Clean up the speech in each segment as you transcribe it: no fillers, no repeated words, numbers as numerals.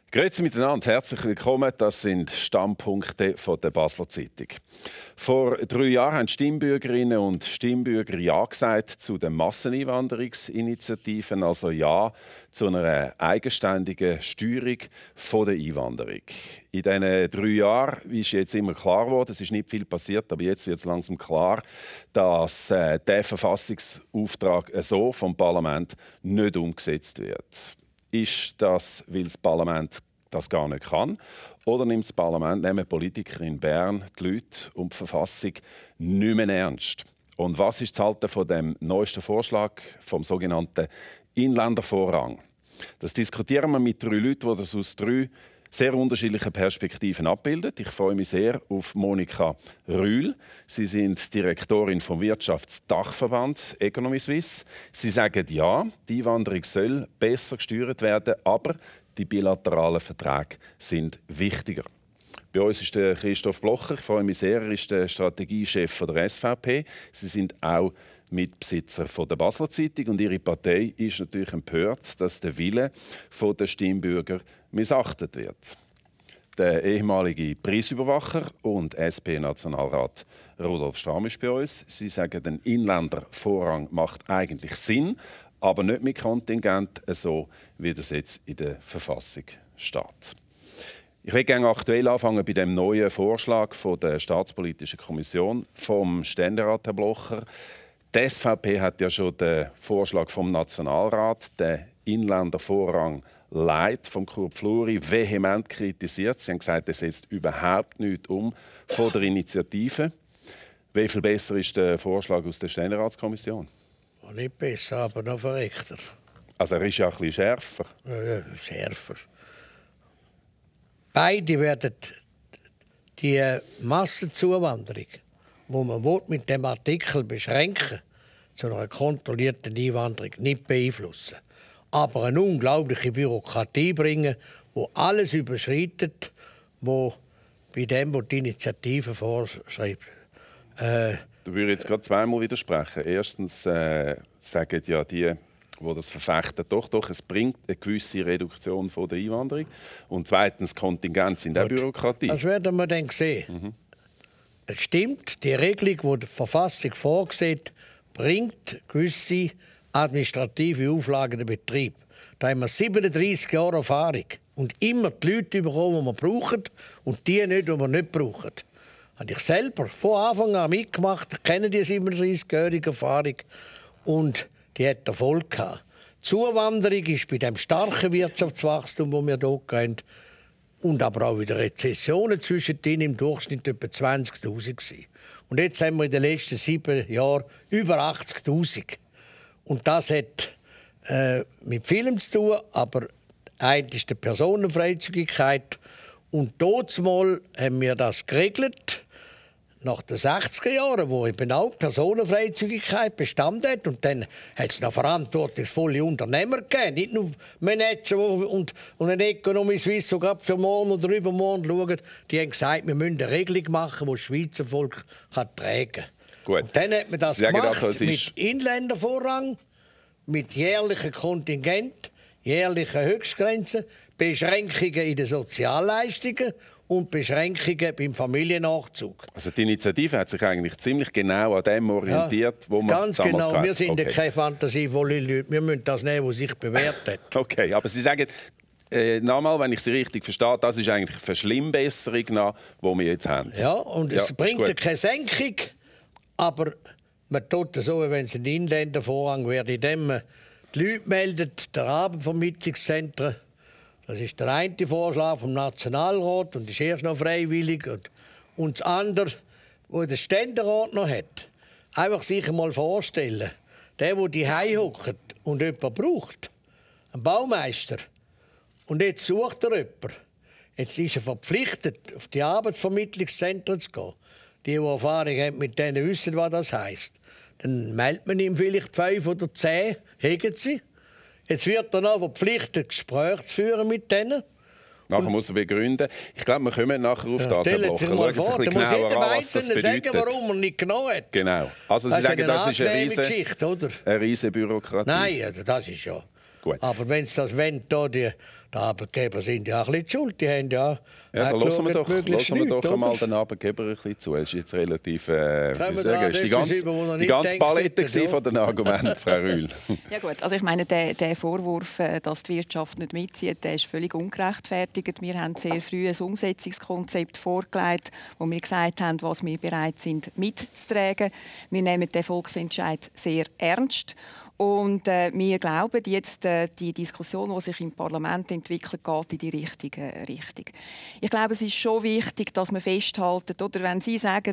Grüezi miteinander, herzlich willkommen. Das sind Stammpunkte von der Basler Zeitung. Vor 3 Jahren haben Stimmbürgerinnen und Stimmbürger Ja gesagt zu den Masseneinwanderungsinitiativen, also Ja zu einer eigenständigen Steuerung der Einwanderung. In diesen 3 Jahren ist jetzt immer klar geworden, es ist nicht viel passiert, aber jetzt wird es langsam klar, dass der Verfassungsauftrag so vom Parlament nicht umgesetzt wird. Ist das, weil das Parlament das gar nicht kann? Oder nimmt das Parlament, nehmen Politiker in Bern die Leute und die Verfassung nicht mehr ernst? Und was ist das Halten von dem neuesten Vorschlag vom sogenannten Inländervorrang? Das diskutieren wir mit 3 Leuten, die das aus 3 sehr unterschiedliche Perspektiven abbildet. Ich freue mich sehr auf Monika Rühl. Sie sind Direktorin vom Wirtschaftsdachverband Economy Suisse. Sie sagen ja, die Einwanderung soll besser gesteuert werden, aber die bilateralen Verträge sind wichtiger. Bei uns ist der Christoph Blocher. Ich freue mich sehr, er ist der Strategiechef der SVP. Sie sind auch Mitbesitzer der Basler Zeitung und Ihre Partei ist natürlich empört, dass der Wille der Stimmbürger missachtet wird. Der ehemalige Preisüberwacher und SP-Nationalrat Rudolf Strahm ist bei uns. Sie sagen, der Inländervorrang macht eigentlich Sinn, aber nicht mit Kontingent, so wie das jetzt in der Verfassung steht. Ich will gerne aktuell anfangen bei dem neuen Vorschlag von der Staatspolitischen Kommission vom Ständerat Herr Blocher. Die SVP hat ja schon den Vorschlag vom Nationalrat, den Inländervorrang Light vom Kurt Fluri, vehement kritisiert. Sie haben gesagt, es setzt überhaupt nichts um von der Initiative. Wie viel besser ist der Vorschlag aus der Ständeratskommission? Nicht besser, aber noch verrechter. Also er ist ja ein bisschen schärfer. Ja, schärfer. Beide werden die Massenzuwanderung, die man mit dem Artikel beschränken zu einer kontrollierten Einwanderung, nicht beeinflussen. Aber eine unglaubliche Bürokratie bringen, die alles überschreitet, wo bei dem, was die Initiative vorschreibt. Da würde ich jetzt gerade zweimal widersprechen. Erstens sagen ja die das verfechten, doch, es bringt eine gewisse Reduktion der Einwanderung. Und zweitens, Kontingente sind auch Bürokratie. Das werden wir dann sehen. Es stimmt, die Regelung, die die Verfassung vorsieht, bringt gewisse administrative Auflagen in den Betrieb. Da haben wir 37 Jahre Erfahrung und immer die Leute bekommen, die wir brauchen und die nicht, die wir nicht brauchen. Habe ich selber von Anfang an mitgemacht. Ich kenne die 37-jährige Erfahrung und die hat Erfolg gehabt. Die Zuwanderung ist bei dem starken Wirtschaftswachstum, das wir hier gehen, und aber auch wieder Rezessionen zwischendrin im Durchschnitt etwa 20'000 gewesen. Und jetzt haben wir in den letzten 7 Jahren über 80'000. Und das hat mit vielem zu tun, aber eines ist die Personenfreizügigkeit. Und dazumal haben wir das geregelt, nach den 60er Jahren, wo eben auch Personenfreizügigkeit bestanden hat. Und dann hat es noch verantwortungsvolle Unternehmer gegeben, nicht nur Manager und eine Economy Suisse, die gerade für morgen oder übermorgen schauen. Die haben gesagt, wir müssen eine Regelung machen, die das Schweizer Volk tragen kann. Gut. Und dann hat man das gemacht mit Inländervorrang, mit jährlichen Kontingent, jährlichen Höchstgrenzen, Beschränkungen in den Sozialleistungen und Beschränkungen beim Familiennachzug. Also die Initiative hat sich eigentlich ziemlich genau an dem orientiert, wo man ganz damals genau. Wir sind keine fantasievolle Leute. Wir müssen das nehmen, was sich bewährt hat. Okay, aber Sie sagen, nochmal, wenn ich Sie richtig verstehe, das ist eigentlich eine Verschlimmbesserung, die wir jetzt haben. Ja, und es bringt keine Senkung, aber man tut es so, wenn es ein Inländervorrang wäre, indem man die Leute meldet, der Abendvermittlungszentren. Das ist der eine Vorschlag vom Nationalrat und ist erst noch freiwillig. Und das andere, das der Ständerat noch hat, einfach sich einmal vorstellen, der die hockt und jemanden braucht, ein Baumeister, und jetzt sucht er jemanden. Jetzt ist er verpflichtet, auf die Arbeitsvermittlungszentren zu gehen. Die Erfahrung haben mit denen, wissen, was das heisst. Dann meldet man ihm vielleicht 5 oder 10, hegen sie. Jetzt wird er noch verpflichtet, Gespräche zu führen mit denen. Nachher muss er begründen. Ich glaube, wir kommen nachher auf das, Herr Blocher. Schauen Sie sich ein muss jeder Einzelne sagen, warum er nicht genommen hat. Genau. Also Sie sagen, das ist eine Geschichte, oder? riesige Bürokratie. Nein, das ist ja. Gut. Aber wenn die Arbeitgeber sind ja auch ein bisschen schuld, die haben ja... Ja, da hören wir doch einmal den oder? Arbeitgeber ein bisschen zu. Es ist jetzt relativ... die ganze Palette von den Argumenten, Frau Rühl. Ja gut, also ich meine, der Vorwurf, dass die Wirtschaft nicht mitzieht, der ist völlig ungerechtfertigt. Wir haben sehr früh ein Umsetzungskonzept vorgelegt, wo wir gesagt haben, was wir bereit sind mitzutragen. Wir nehmen den Volksentscheid sehr ernst. Und wir glauben, jetzt die Diskussion, die sich im Parlament entwickelt, geht in die richtige Richtung. Ich glaube, es ist schon wichtig, dass man festhalten, oder wenn Sie sagen,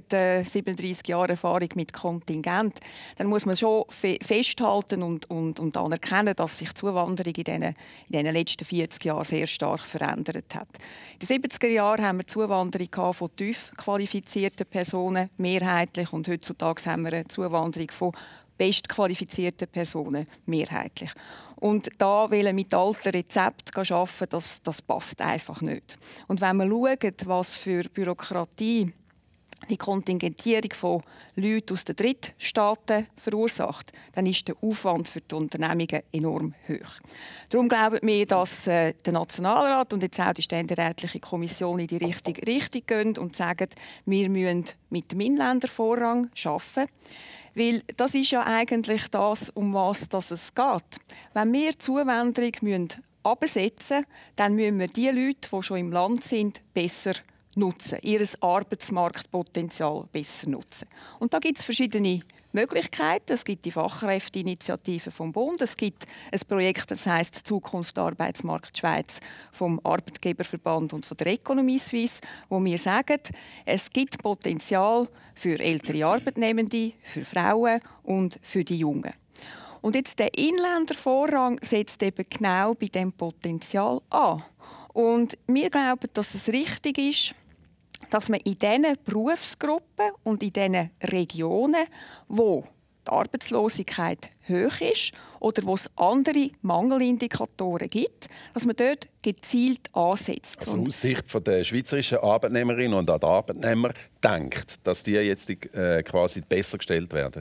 37 Jahre Erfahrung mit Kontingent, dann muss man schon festhalten und anerkennen, dass sich die Zuwanderung in den letzten 40 Jahren sehr stark verändert hat. In den 70er Jahren haben wir Zuwanderung von tief qualifizierten Personen, mehrheitlich, und heutzutage haben wir eine Zuwanderung von bestqualifizierten Personen mehrheitlich. Und da mit alten Rezepten arbeiten, das passt einfach nicht. Und wenn man schaut, was für Bürokratie die Kontingentierung von Leuten aus den Drittstaaten verursacht, dann ist der Aufwand für die Unternehmungen enorm hoch. Darum glauben wir, dass der Nationalrat und jetzt auch die ständerätliche Kommission in die richtige Richtung gehen und sagen, wir müssen mit dem Inländervorrang arbeiten. Weil das ist ja eigentlich das, um was es geht. Wenn wir die Zuwanderung absetzen müssen, dann müssen wir die Leute, die schon im Land sind, besser nutzen, ihr Arbeitsmarktpotenzial besser nutzen. Und da gibt es verschiedene Möglichkeiten. Es gibt die Fachkräfteinitiative vom Bund. Es gibt ein Projekt, das heisst Zukunft Arbeitsmarkt Schweiz vom Arbeitgeberverband und von der Economie Suisse, wo wir sagen, es gibt Potenzial für ältere Arbeitnehmende, für Frauen und für die Jungen. Und jetzt der Inländervorrang setzt eben genau bei diesem Potenzial an. Und wir glauben, dass es richtig ist, dass man in diesen Berufsgruppen und in diesen Regionen, wo die Arbeitslosigkeit hoch ist oder wo es andere Mangelindikatoren gibt, dass man dort gezielt ansetzt. Also aus Sicht der schweizerischen Arbeitnehmerinnen und Arbeitnehmer denkt, dass die jetzt quasi besser gestellt werden?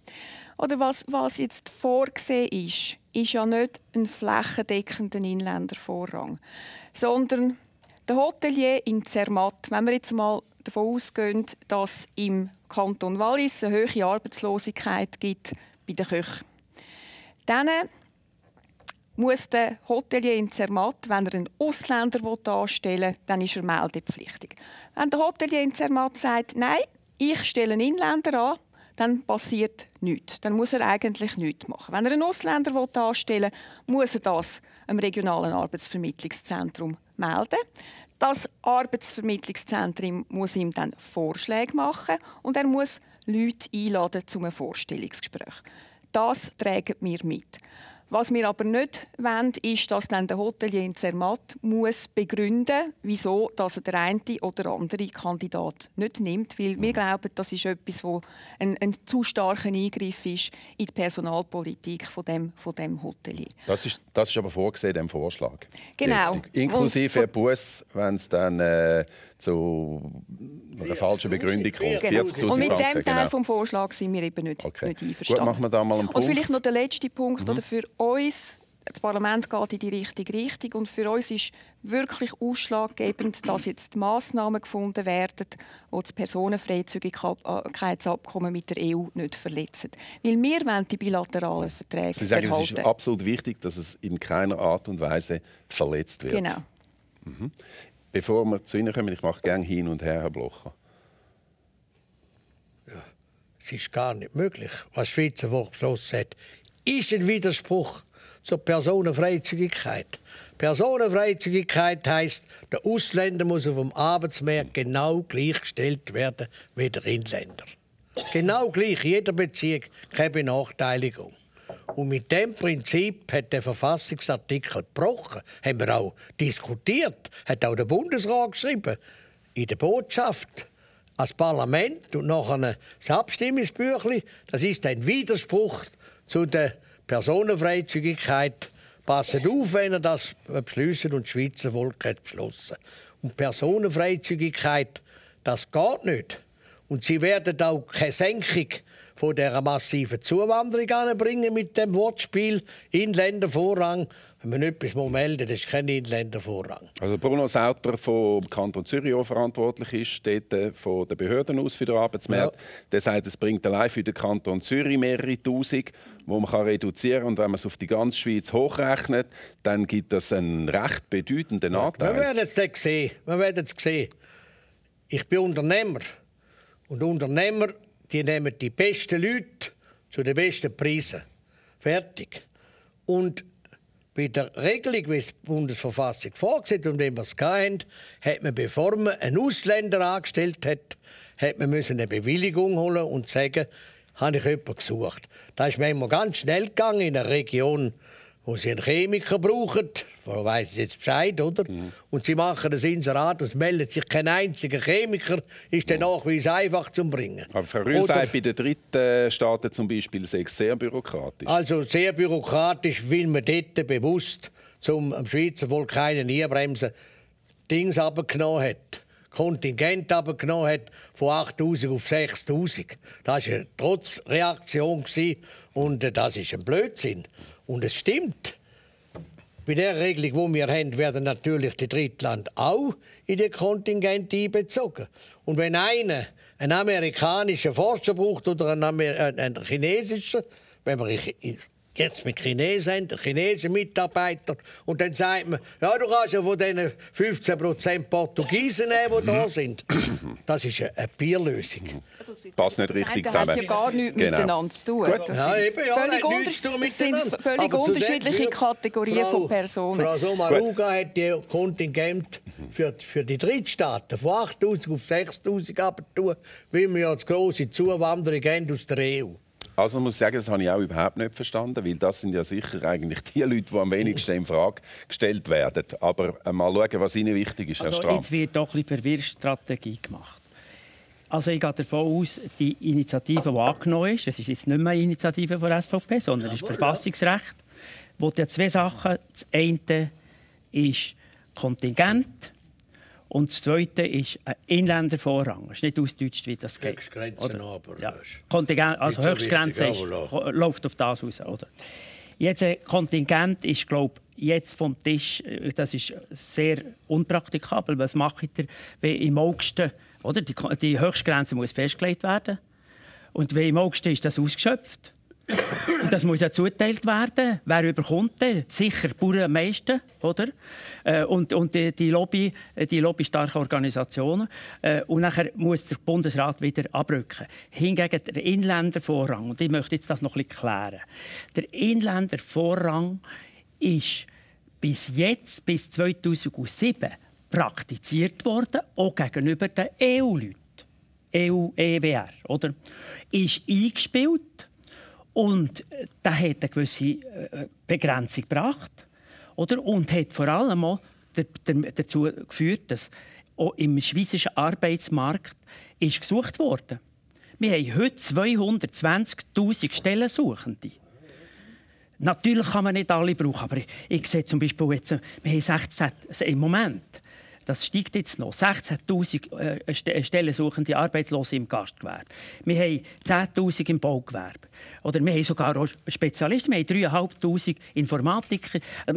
Oder was jetzt vorgesehen ist ja nicht ein flächendeckender Inländervorrang, sondern der Hotelier in Zermatt, wenn wir jetzt mal davon ausgehen, dass im Kanton Wallis eine hohe Arbeitslosigkeit gibt bei den Köchen, dann muss der Hotelier in Zermatt, wenn er einen Ausländer anstellen will, dann ist er meldepflichtig. Wenn der Hotelier in Zermatt sagt, nein, ich stelle einen Inländer an, dann passiert nichts. Dann muss er eigentlich nichts machen. Wenn er einen Ausländer anstellen will, muss er das am regionalen Arbeitsvermittlungszentrum melden. Das Arbeitsvermittlungszentrum muss ihm dann Vorschläge machen und er muss Leute einladen zu einem Vorstellungsgespräch. Das tragen wir mit. Was wir aber nicht wollen, ist, dass dann der Hotelier in Zermatt muss begründen, wieso dass er der eine oder andere Kandidat nicht nimmt. Weil wir glauben, das ist etwas, wo ein zu starker Eingriff ist in die Personalpolitik von dem Hotelier. Das ist aber vorgesehen im Vorschlag. Genau. Jetzt, inklusive Buß, wenn es dann zu einer falschen Begründung kommt. 40'000 und mit Franken, dem Teil vom Vorschlag sind wir eben nicht einverstanden. Gut, machen wir da mal einen Punkt. Und vielleicht noch der letzte Punkt, oder für uns, das Parlament geht in die richtige Richtung und für uns ist wirklich ausschlaggebend, dass jetzt Massnahmen gefunden werden, die das Personenfreizügigkeitsabkommen mit der EU nicht verletzen. Weil wir wollen die bilateralen Verträge Sie sagen, erhalten. es ist absolut wichtig, dass es in keiner Art und Weise verletzt wird. Genau. Bevor wir zu Ihnen kommen, ich mache gerne hin und her, Herr Blocher. Ja, es ist gar nicht möglich. Was die Schweizer Volk beschlossen hat, ist ein Widerspruch zur Personenfreizügigkeit. Personenfreizügigkeit heisst, der Ausländer muss auf dem Arbeitsmarkt genau gleichgestellt werden wie der Inländer. Genau gleich, in jeder Beziehung, keine Benachteiligung. Und mit dem Prinzip hat der Verfassungsartikel gebrochen. Haben wir auch diskutiert, hat auch der Bundesrat geschrieben. In der Botschaft als Parlament und nachher das Abstimmungsbüchlein, das ist ein Widerspruch zu der Personenfreizügigkeit. Passet auf, wenn ihr das beschließt und das Schweizer Volk hat beschlossen. Und Personenfreizügigkeit, das geht nicht. Und sie werden auch keine Senkung von dieser massiven Zuwanderung anbringen mit dem Wortspiel Inländervorrang. Wenn man etwas melden muss, das ist kein Inländervorrang. Also Bruno Sauter vom Kanton Zürich, der verantwortlich ist, dort von den Behörden aus für den Arbeitsmarkt, der sagt, es bringt allein für den Kanton Zürich mehrere Tausend, die man reduzieren kann. Und wenn man es auf die ganze Schweiz hochrechnet, dann gibt das einen recht bedeutenden Anteil. Wir werden es sehen. Ich bin Unternehmer. Und Unternehmer, die nehmen die besten Leute zu den besten Preisen. Fertig. Und bei der Regelung, wie es die Bundesverfassung vorgesehen und wie wir es hatten, hat man, bevor man einen Ausländer angestellt hat, eine Bewilligung holen und sagen, habe ich jemanden gesucht. Das ist manchmal ganz schnell gegangen in einer Region, wo sie einen Chemiker brauchen. Da weiss sie jetzt Bescheid, oder? Und sie machen ein Inserat und es meldet sich kein einziger Chemiker. Ist der Nachweis einfach zu bringen. Aber Frau Rühl sagt, bei den dritten Staaten zum Beispiel, sei es sehr bürokratisch. Also sehr bürokratisch, weil man dort bewusst am Schweizer Volk keinen Einbremsen Dings abgenommen hat. Kontingent abgenommen hat von 8'000 auf 6'000. Das war eine Trotzreaktion und das ist ein Blödsinn. Und es stimmt. Bei der Regelung, die wir haben, werden natürlich die Drittländer auch in den Kontingent einbezogen. Und wenn einer einen amerikanischen Forscher braucht oder einen chinesischen, wenn wir jetzt mit Chinesen haben, chinesischen Mitarbeiter, und dann sagt man, ja, du kannst ja von diesen 15% Portugiesen nehmen, die da sind. Das ist eine Bierlösung. Passt nicht richtig zusammen. Das hat ja gar nichts miteinander zu tun. Das sind völlig unterschiedliche Kategorien von Personen. Frau Sommaruga hat die Kontingent für die Drittstaaten von 8'000 auf 6'000 abgetan, weil wir ja die grosse Zuwanderung haben aus der EU. Also muss ich sagen, das habe ich auch überhaupt nicht verstanden, weil das sind ja sicher eigentlich die Leute, die am wenigsten in Frage gestellt werden. Aber mal schauen, was Ihnen wichtig ist, Herr Strahm. Jetzt wird doch ein bisschen Verwirrstrategie gemacht. Also ich gehe davon aus, die Initiative, die angenommen ist, das ist jetzt nicht mehr eine Initiative von der SVP, sondern das ist Verfassungsrecht, wo ja zwei Sachen. Das eine ist Kontingent und das zweite ist ein Inländervorrang. Das ist nicht ausgedeutscht, wie das geht. Höchstgrenzen aber. Ja. Kontingent, also Höchstgrenze läuft auf das raus. Oder? Jetzt Kontingent ist, glaube ich, jetzt vom Tisch, das ist sehr unpraktikabel. Was macht ihr, wenn im August, oder? Die Höchstgrenze muss festgelegt werden. Und wenn im August ist das ausgeschöpft. Das muss ja zuteilt werden. Wer überkommt denn? Sicher die Bauern am meisten, oder? Und die lobbystarken Organisationen. Und nachher muss der Bundesrat wieder abrücken. Hingegen der Inländervorrang, und ich möchte jetzt das noch ein bisschen klären. Der Inländervorrang ist bis jetzt, bis 2007, praktiziert worden, auch gegenüber den EU-Leuten. EU-EWR, oder? Ist eingespielt. Und das hat eine gewisse Begrenzung gebracht. Oder? Und hat vor allem auch dazu geführt, dass auch im schweizerischen Arbeitsmarkt ist gesucht wurde. Wir haben heute 220'000 Stellensuchende. Natürlich kann man nicht alle brauchen, aber ich sehe zum Beispiel jetzt, wir haben 16, im Moment, das steigt jetzt noch, 16'000 Stellensuchende Arbeitslose im Gastgewerbe. Wir haben 10'000 im Baugewerbe. Oder wir haben sogar auch Spezialisten, wir haben 3'500 Informatiker.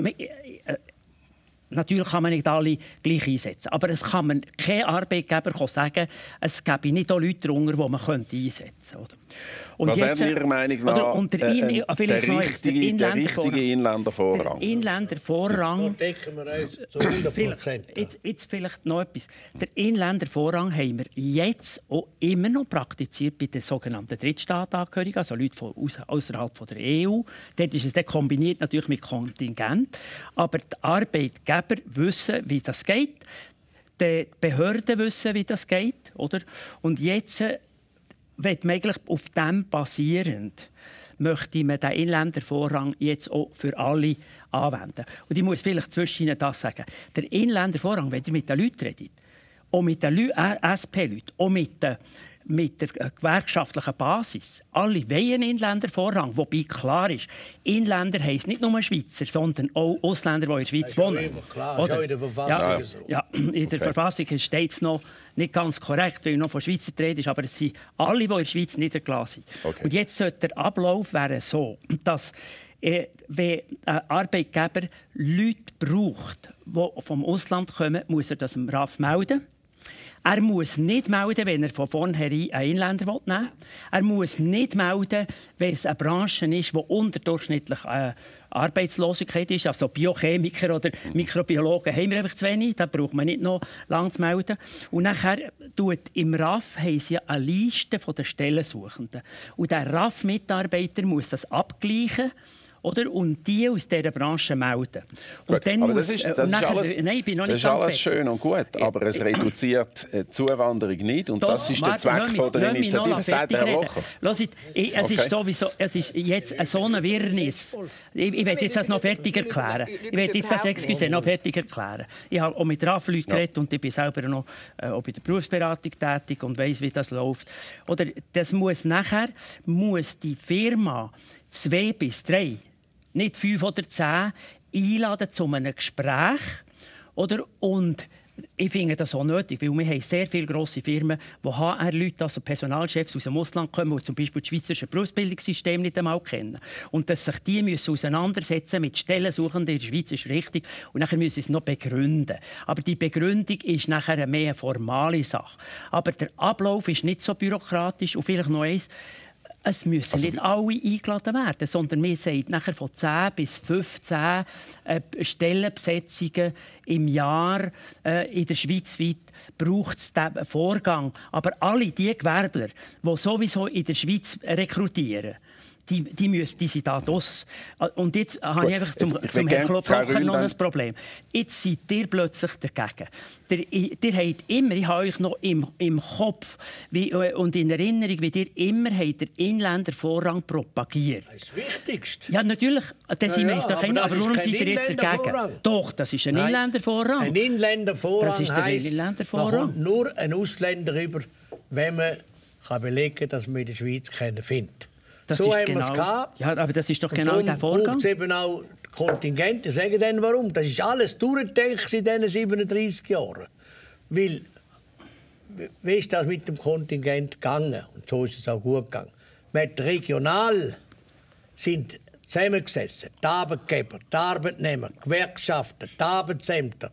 Natürlich kann man nicht alle gleich einsetzen, aber es kann man kein Arbeitgeber sagen, es gäbe nicht auch Leute darunter, die man einsetzen könnte. Und was wäre Ihrer Meinung nach der richtige Inländervorrang? Der Inländervorrang. Da decken wir uns zu 100%. Jetzt vielleicht noch etwas. Der Inländervorrang haben wir jetzt auch immer noch praktiziert bei den sogenannten Drittstaatsangehörigen, also Leute von außerhalb der EU. Dort ist es dann kombiniert natürlich mit Kontingent. Aber die Arbeitgeber wissen, wie das geht. Die Behörden wissen, wie das geht. Oder? Und jetzt möchte man eigentlich auf dem basierend möchte man den Inländervorrang jetzt auch für alle anwenden. Und ich muss vielleicht zwischen Ihnen das sagen. Der Inländervorrang, wenn ihr mit den Leuten redet, auch mit den SP-Leuten, auch mit der gewerkschaftlichen Basis. Alle wollen einen Inländervorrang, wobei klar ist, Inländer heisst nicht nur Schweizer, sondern auch Ausländer, die in der Schweiz wohnen. Klar, oder? Ist auch in der Verfassung so. Ja, in der Verfassung steht es noch, nicht ganz korrekt, weil noch von Schweizer die Rede ist, aber es sind alle, die in der Schweiz niedergelassen sind. Okay. Und jetzt sollte der Ablauf wäre so, dass wenn ein Arbeitgeber Leute braucht, die vom Ausland kommen, muss er das dem RAF melden. Er muss nicht melden, wenn er von vornherein einen Inländer nehmen will. Er muss nicht melden, wenn es eine Branche ist, die unterdurchschnittlich Arbeitslosigkeit ist. Also Biochemiker oder Mikrobiologen haben wir einfach zu wenig. Da braucht man nicht noch lange zu melden. Und nachher im RAF haben sie eine Liste der Stellensuchenden. Und der RAF-Mitarbeiter muss das abgleichen. Oder? Und die aus dieser Branche melden. Und dann aber muss, das ist alles schön und gut, aber es reduziert die Zuwanderung nicht. Und das ist der Zweck von der Initiative, sagt Herr Locher. Es ist sowieso, es ist jetzt so ein Wirrnis. Ich will jetzt das noch fertig erklären. Ich habe auch mit RAF-Leuten geredet und ich bin selber noch auch bei der Berufsberatung tätig und weiss, wie das läuft. Oder das muss die Firma 2 bis 3, nicht 5 oder 10, einladen zu einem Gespräch. Oder? Und ich finde das auch nötig, weil wir haben sehr viele grosse Firmen, die HR-Leute, also Personalchefs aus dem Ausland kommen, die zum Beispiel das schweizerische Berufsbildungssystem nicht einmal kennen. Und dass sich die müssen auseinandersetzen mit Stellensuchenden in der Schweiz ist richtig. Und nachher müssen sie es noch begründen. Aber die Begründung ist nachher mehr eine formale Sache. Aber der Ablauf ist nicht so bürokratisch. Und vielleicht noch eins. Es müssen nicht alle eingeladen werden, sondern wir sagen nachher von 10 bis 15 Stellenbesetzungen im Jahr in der Schweiz weit braucht es diesen Vorgang. Aber alle die Gewerbler, die sowieso in der Schweiz rekrutieren, die sind da draus. Und jetzt habe ich einfach zum Herrn Kloprocher noch ein Problem. Jetzt seid ihr plötzlich dagegen. Ihr habt immer, ich habe euch noch im Kopf und in Erinnerung, wie ihr immer den Inländervorrang propagiert. Das ist das Wichtigste. Ja, natürlich. Das sind wir uns doch aber warum seid ihr jetzt dagegen? Doch, das ist ein Inländervorrang. Ein Inländervorrang heisst, man kommt nur ein Ausländer über, wenn man belegen kann, dass man in der Schweiz keinen findet. Das so ist haben genau, wir es gehabt. Ja, aber das ist doch genau der Vorgang. Braucht es eben auch Kontingente. Ich sage dann warum. Das ist alles durchgedacht in diesen 37 Jahren. Weil, wie ist das mit dem Kontingent gegangen? Und so ist es auch gut gegangen. Mit regional sind zusammengesessen die Arbeitgeber, die Arbeitnehmer, die Gewerkschaften, die Arbeitsämter,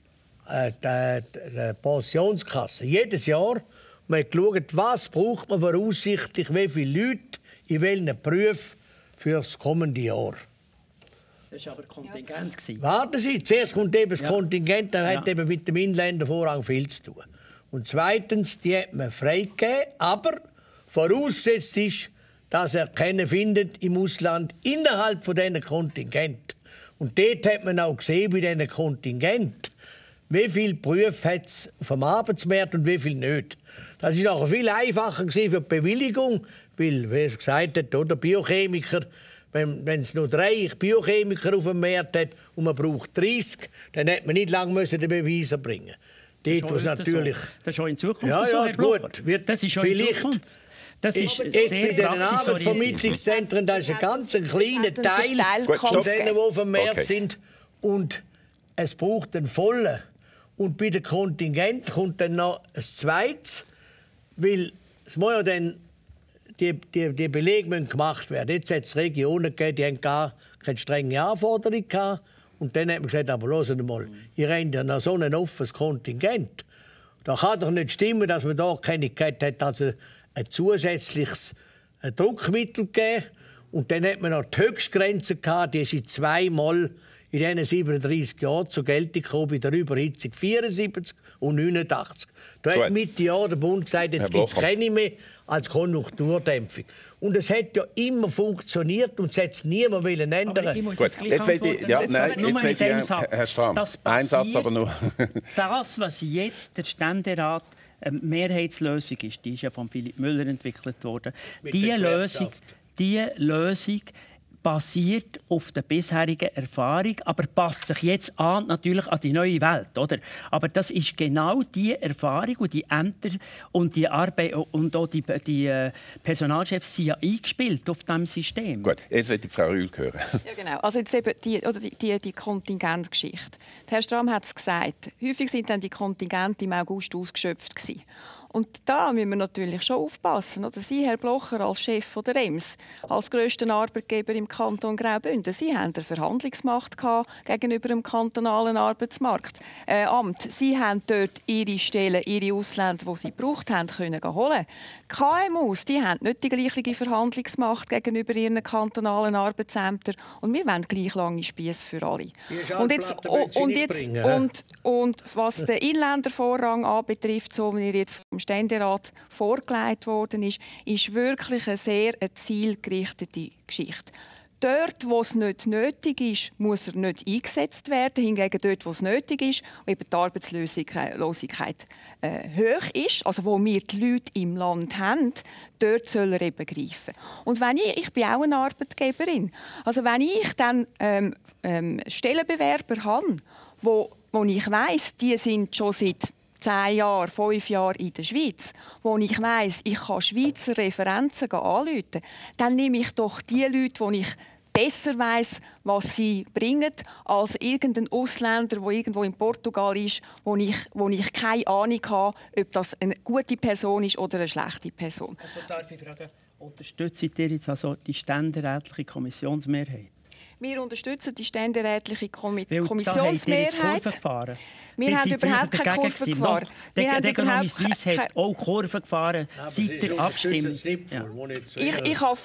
die Pensionskasse. Jedes Jahr man hat geschaut, was braucht man voraussichtlich, wie viele Leute in welchen Berufen für das kommende Jahr. Das war aber Kontingent. Warten Sie, zuerst kommt eben das Kontingent, das hat eben mit dem Inländervorrang viel zu tun. Und zweitens, die hat man freigegeben, aber vorausgesetzt ist, dass er keinen findet im Ausland innerhalb von diesen Kontingent. Und dort hat man auch gesehen, bei diesen Kontingent, wie viele Berufe hat es auf dem Arbeitsmarkt und wie viele nicht. Das war auch viel einfacher für die Bewilligung, weil, wie es gesagt hat, oder Biochemiker, wenn es nur 3 Biochemiker auf dem Markt hat und man braucht 30, dann hätte man nicht lange den Beweis erbringen. Dort, was natürlich... Das ist schon in Zukunft ja, so, Herr gut. Das ist schon vielleicht in Zukunft. Das ist jetzt sehr bei den Arbeitsvermittlungszentren, das ist ein ganz kleiner Teil von denen, die auf dem Markt sind. Und es braucht einen vollen. Und bei dem Kontingent kommt dann noch ein zweites, weil es muss ja dann die Belegungen gemacht werden. Jetzt hat es Regionen gegeben, die haben gar keine strenge Anforderungen gehabt. Und dann hat man gesagt, aber hört mal, ihr habt ja noch so ein offenes Kontingent. Da kann doch nicht stimmen, dass man da keine gehabt hat, also ein zusätzliches Druckmittel gegeben. Und dann hat man noch die Höchstgrenze gehabt, die ist 2-mal in diesen 37 Jahren zur Geltung gekommen, bei der Überhitzung 74 und 89. Da hat Mitte Jahr der Bund gesagt, jetzt gibt es keine mehr als Konjunkturdämpfung. Und es hat ja immer funktioniert und es hat es niemand ändern. Aber ich muss Gut, jetzt will ich Herr Strahm, ein Satz aber nur. Das, was jetzt der Ständerat Mehrheitslösung ist, die ist ja von Philipp Müller entwickelt worden. Die Lösung basiert auf der bisherigen Erfahrung, aber passt sich jetzt natürlich an die neue Welt, oder? Aber das ist genau die Erfahrung und die Ämter und die Arbeit und auch die Personalchefs sind ja eingespielt auf diesem System. Gut, jetzt will ich Frau Rühl hören. Ja, genau. Also jetzt eben die Kontingentgeschichte. Herr Strahm hat es gesagt. Häufig sind dann die Kontingente im August ausgeschöpft gewesen. Und da müssen wir natürlich schon aufpassen. Oder Sie, Herr Blocher, als Chef der EMS, als grössten Arbeitgeber im Kanton Graubünden, Sie haben eine Verhandlungsmacht gegenüber dem kantonalen Arbeitsmarkt. Sie haben dort Ihre Stellen, Ihre Ausländer, die Sie gebraucht haben, können holen. KMUs, die haben nicht die gleiche Verhandlungsmacht gegenüber ihren kantonalen Arbeitsämtern. Und wir wollen gleich lange Spiesse für alle. Und was den Inländervorrang anbetrifft, so wie er jetzt vom Ständerat vorgelegt worden ist wirklich eine sehr zielgerichtete Geschichte. Dort, wo es nicht nötig ist, muss er nicht eingesetzt werden. Hingegen dort, wo es nötig ist, wo eben die Arbeitslosigkeit hoch ist, also wo wir die Leute im Land haben, dort soll er eben greifen. Und wenn ich bin auch eine Arbeitgeberin, also wenn ich dann Stellenbewerber habe, wo ich weiss, die sind schon seit 10 Jahre, 5 Jahre in der Schweiz, wo ich weiss, ich kann Schweizer Referenzen anrufen, dann nehme ich doch die Leute, wo ich besser weiss, was sie bringen, als irgendein Ausländer, der irgendwo in Portugal ist, wo ich keine Ahnung habe, ob das eine gute Person ist oder eine schlechte Person. Also darf ich fragen, unterstützt ihr jetzt also die ständerätliche Kommissionsmehrheit? Wir unterstützen die ständerätliche Kommissionsmehrheit. Wir haben überhaupt keine Kurve gefahren. Der Economy Suisse hat auch Kurve gefahren seit der Abstimmung. Ich habe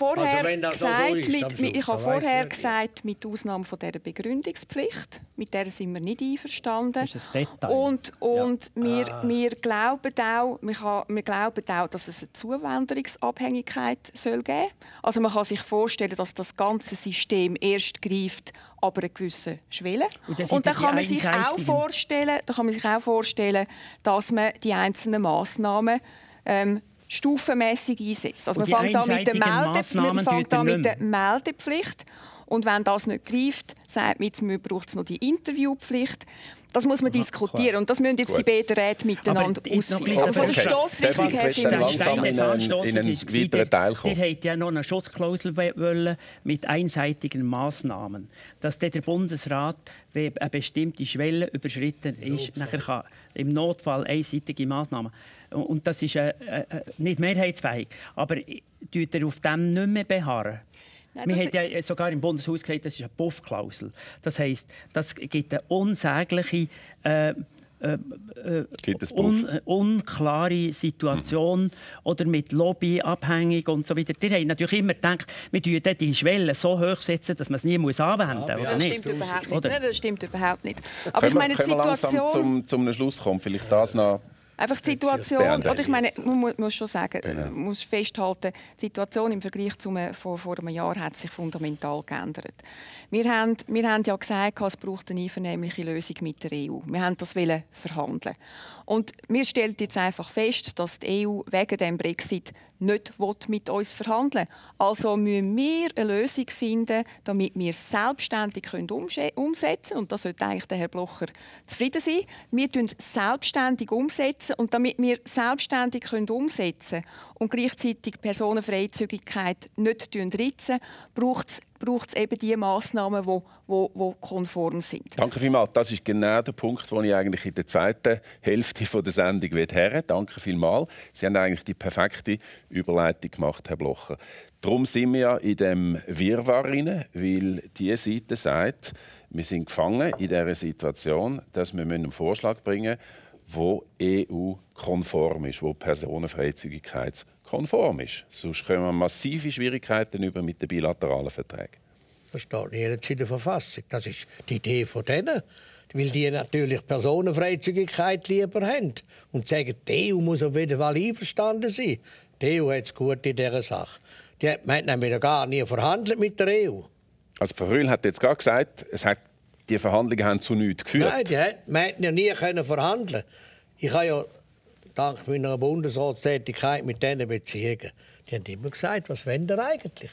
vorher gesagt, mit Ausnahme von dieser Begründungspflicht, mit der sind wir nicht einverstanden. Das ist ein Detail. Und wir glauben auch, dass es eine Zuwanderungsabhängigkeit geben soll. Also man kann sich vorstellen, dass das ganze System erst greift, aber eine gewisse Schwelle. Und dann kann man sich auch vorstellen, dass man die einzelnen Massnahmen stufenmässig einsetzt. Also man fängt an mit der Meldepflicht. Und wenn das nicht greift, sagt man, braucht es noch die Interviewpflicht. Das muss man diskutieren. Und das müssen jetzt die beiden Räte miteinander ausführen. Aber von der Stossrichtung her sind wir langsam in einen weiteren Teil kommen. Ihr wollt ja noch eine Schutzklausel wollen mit einseitigen Massnahmen. Dass der Bundesrat, wenn eine bestimmte Schwelle überschritten ist, nachher kann im Notfall einseitige Massnahmen. Und das ist nicht mehrheitsfähig. Aber tut ihr auf dem nicht mehr beharren? Man hat ja sogar im Bundeshaus gesagt, das ist eine Puffklausel. Das heisst, das gibt eine unsägliche, unklare Situation oder mit Lobby abhängig und so weiter. Die haben natürlich immer gedacht, wir setzen die Schwelle so hoch setzen, dass man es nie anwenden muss. Das stimmt überhaupt nicht. Das stimmt überhaupt nicht. Aber ich meine, die Situation... langsam zum Schluss kommen, vielleicht das noch... Einfach die Situation, oder ich meine, man muss schon sagen, man muss festhalten, die Situation im Vergleich zu vor einem Jahr hat sich fundamental geändert. Wir haben ja gesagt, es braucht eine einvernehmliche Lösung mit der EU. Wir wollten das verhandeln. Und wir stellen jetzt einfach fest, dass die EU wegen dem Brexit nicht mit uns verhandeln will. Also müssen wir eine Lösung finden, damit wir es selbstständig umsetzen können. Und da sollte eigentlich der Herr Blocher zufrieden sein. Wir setzen es selbstständig umsetzen. Und damit wir selbstständig umsetzen können und gleichzeitig Personenfreizügigkeit nicht ritzen, braucht es eben die Massnahmen, die konform sind. Danke vielmals. Das ist genau der Punkt, den ich eigentlich in der zweiten Hälfte der Sendung hören. Danke vielmals. Sie haben eigentlich die perfekte Überleitung gemacht, Herr Blocher. Darum sind wir ja in dem Wirrwarr rein, weil diese Seite sagt, wir sind gefangen in dieser Situation, dass wir einen Vorschlag bringen müssen, der EU-konform ist, der personenfreizügigkeitskonform ist. Sonst kommen massive Schwierigkeiten über mit den bilateralen Verträgen. Das steht nicht in der Verfassung. Das ist die Idee von denen. Weil die natürlich Personenfreizügigkeit lieber haben. Und sagen, die EU muss auf jeden Fall einverstanden sein. Die EU hat es gut in dieser Sache. Die hat nämlich gar nie verhandelt mit der EU. Also Frau Rühl hat jetzt gerade gesagt, die Verhandlungen haben zu nichts geführt. Nein, man hätte ja nie verhandeln. Ich habe ja dank meiner Bundesratstätigkeit mit diesen Beziehungen, die haben immer gesagt, was wollen wir eigentlich?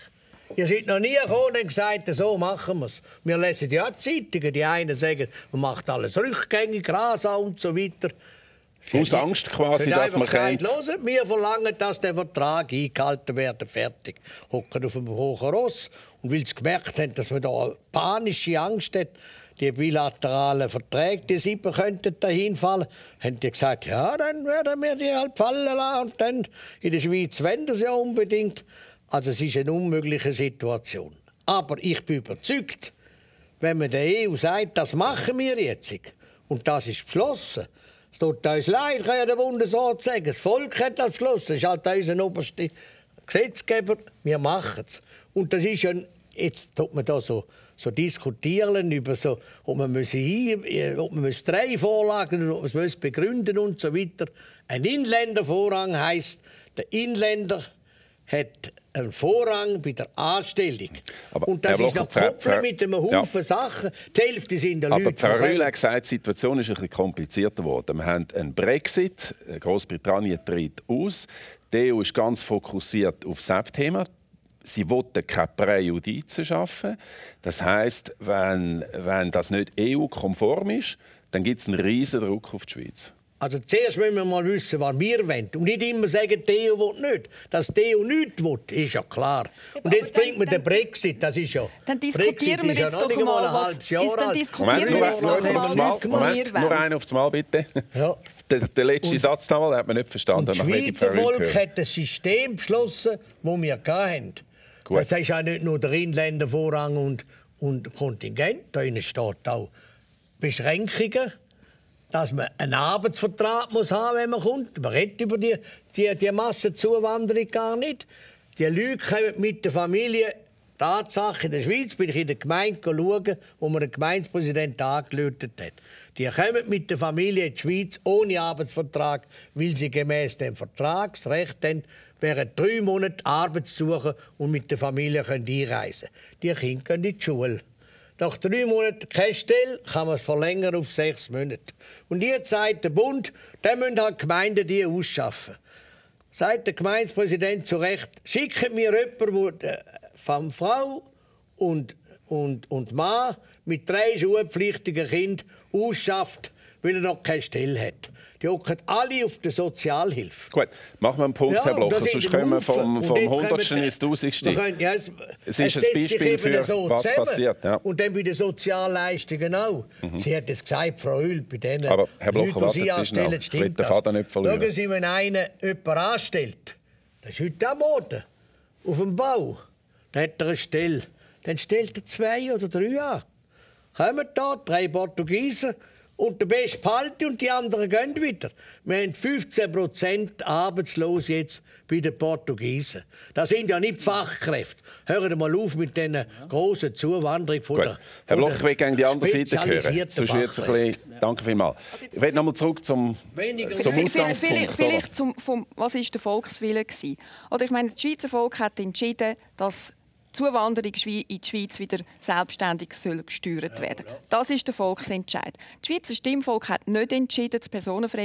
Ihr seid noch nie gekommen und gesagt, so machen wir es. Wir lesen ja Zeitungen. Die einen sagen, man macht alles rückgängig, Rasa und so weiter. Aus Angst quasi, dass man kennt. Wir verlangen, dass der Vertrag eingehalten wird, fertig. Hocken auf dem hohen Ross. Und weil sie gemerkt haben, dass man da eine panische Angst hat, die bilateralen Verträge, die 7 könnten dahin fallen, haben die gesagt, ja, dann werden wir die halt fallen lassen. Und dann in der Schweiz wollen sie ja unbedingt. Also es ist eine unmögliche Situation. Aber ich bin überzeugt, wenn man der EU sagt, das machen wir jetzt, und das ist beschlossen, es tut uns leid, kann ja der Bundesrat sagen, das Volk hat das beschlossen, das ist halt unser oberster Gesetzgeber, wir machen es. Und das ist ja, jetzt tut man da so diskutieren über so, ob man 3 Vorlagen, ob man es begründen und so weiter. Ein Inländervorrang heisst, der Inländer hat einen Vorrang bei der Anstellung. Aber und das ist noch gekoppelt mit einem Haufen Sachen. Die Hälfte sind der Leute. Aber Frau Röhl hat gesagt, die Situation ist ein bisschen komplizierter geworden. Wir haben einen Brexit, Großbritannien tritt aus. Die EU ist ganz fokussiert auf das Thema. Sie wollten keine Präjudizen schaffen. Das heisst, wenn das nicht EU-konform ist, dann gibt es einen riesen Druck auf die Schweiz. Also zuerst müssen wir mal wissen, was wir wollen. Und nicht immer sagen, die EU will nicht. Dass die EU nichts will, ist ja klar. Und jetzt bringt man den Brexit, das ist ja... Dann diskutieren wir jetzt doch mal, was... Nur einen aufs Mal, bitte. Ja. Der letzte Satz damals hat man nicht verstanden. Und das Schweizer Volk hat ein System beschlossen, das wir hatten. Das ist auch nicht nur der Inländervorrang und Kontingent. Da steht auch Beschränkungen, dass man einen Arbeitsvertrag muss haben, wenn man kommt. Man redet über die Massenzuwanderung gar nicht. Die Leute kommen mit der Familie. Tatsache, in der Schweiz bin ich in der Gemeinde schauen, wo man den Gemeindepräsidenten angelötet hat. Die kommen mit der Familie in die Schweiz ohne Arbeitsvertrag, weil sie gemäß dem Vertragsrecht haben, während 3 Monate Arbeit suchen und mit der Familie einreisen können. Die Kinder gehen in die Schule. Nach 3 Monaten keine Stelle kann man es verlängern auf 6 Monate. Und jetzt sagt der Bund, dann müssen halt Gemeinden die ausschaffen. Sagt der Gemeindepräsident zu Recht, schickt mir jemanden, der von Frau und Mann mit 3 schulpflichtigen Kindern ausschafft, weil er noch keine Stelle hat. Die hocken alle auf der Sozialhilfe. Gut, machen wir einen Punkt, Herr Blocher, sonst kommen wir vom 100. ins 1000. Ja, es ist ein Beispiel für so was zusammen. Passiert. Ja. Und dann bei den Sozialleistungen auch. Sie hat es gesagt, Frau Öl, bei denen aber Herr Blocher, Leuten, die Sie anstellen, stimmt das. Schauen Sie, wenn einer jemanden anstellt, das ist heute am Boden, auf dem Bau, dann hat er eine Stelle. Dann stellt er 2 oder 3 an. Kommen da 3 Portugiesen, und der Beste behalten und die anderen gehen wieder. Wir haben 15% Arbeitslose jetzt bei den Portugiesen. Das sind ja nicht Fachkräfte. Hören mal auf mit dieser grossen Zuwanderung von der Herr Bloch, ich will gerne die andere Seite hören. Sonst wird's ein bisschen... Danke vielmals. Ich will noch mal zurück zum Ausgangspunkt. Vielleicht was war der Volkswille? Oder ich meine, das Schweizer Volk hat entschieden, dass Zuwanderung in die Schweiz wieder selbstständig gesteuert werden. Das ist der Volksentscheid. Das Schweizer Stimmvolk hat nicht entschieden, das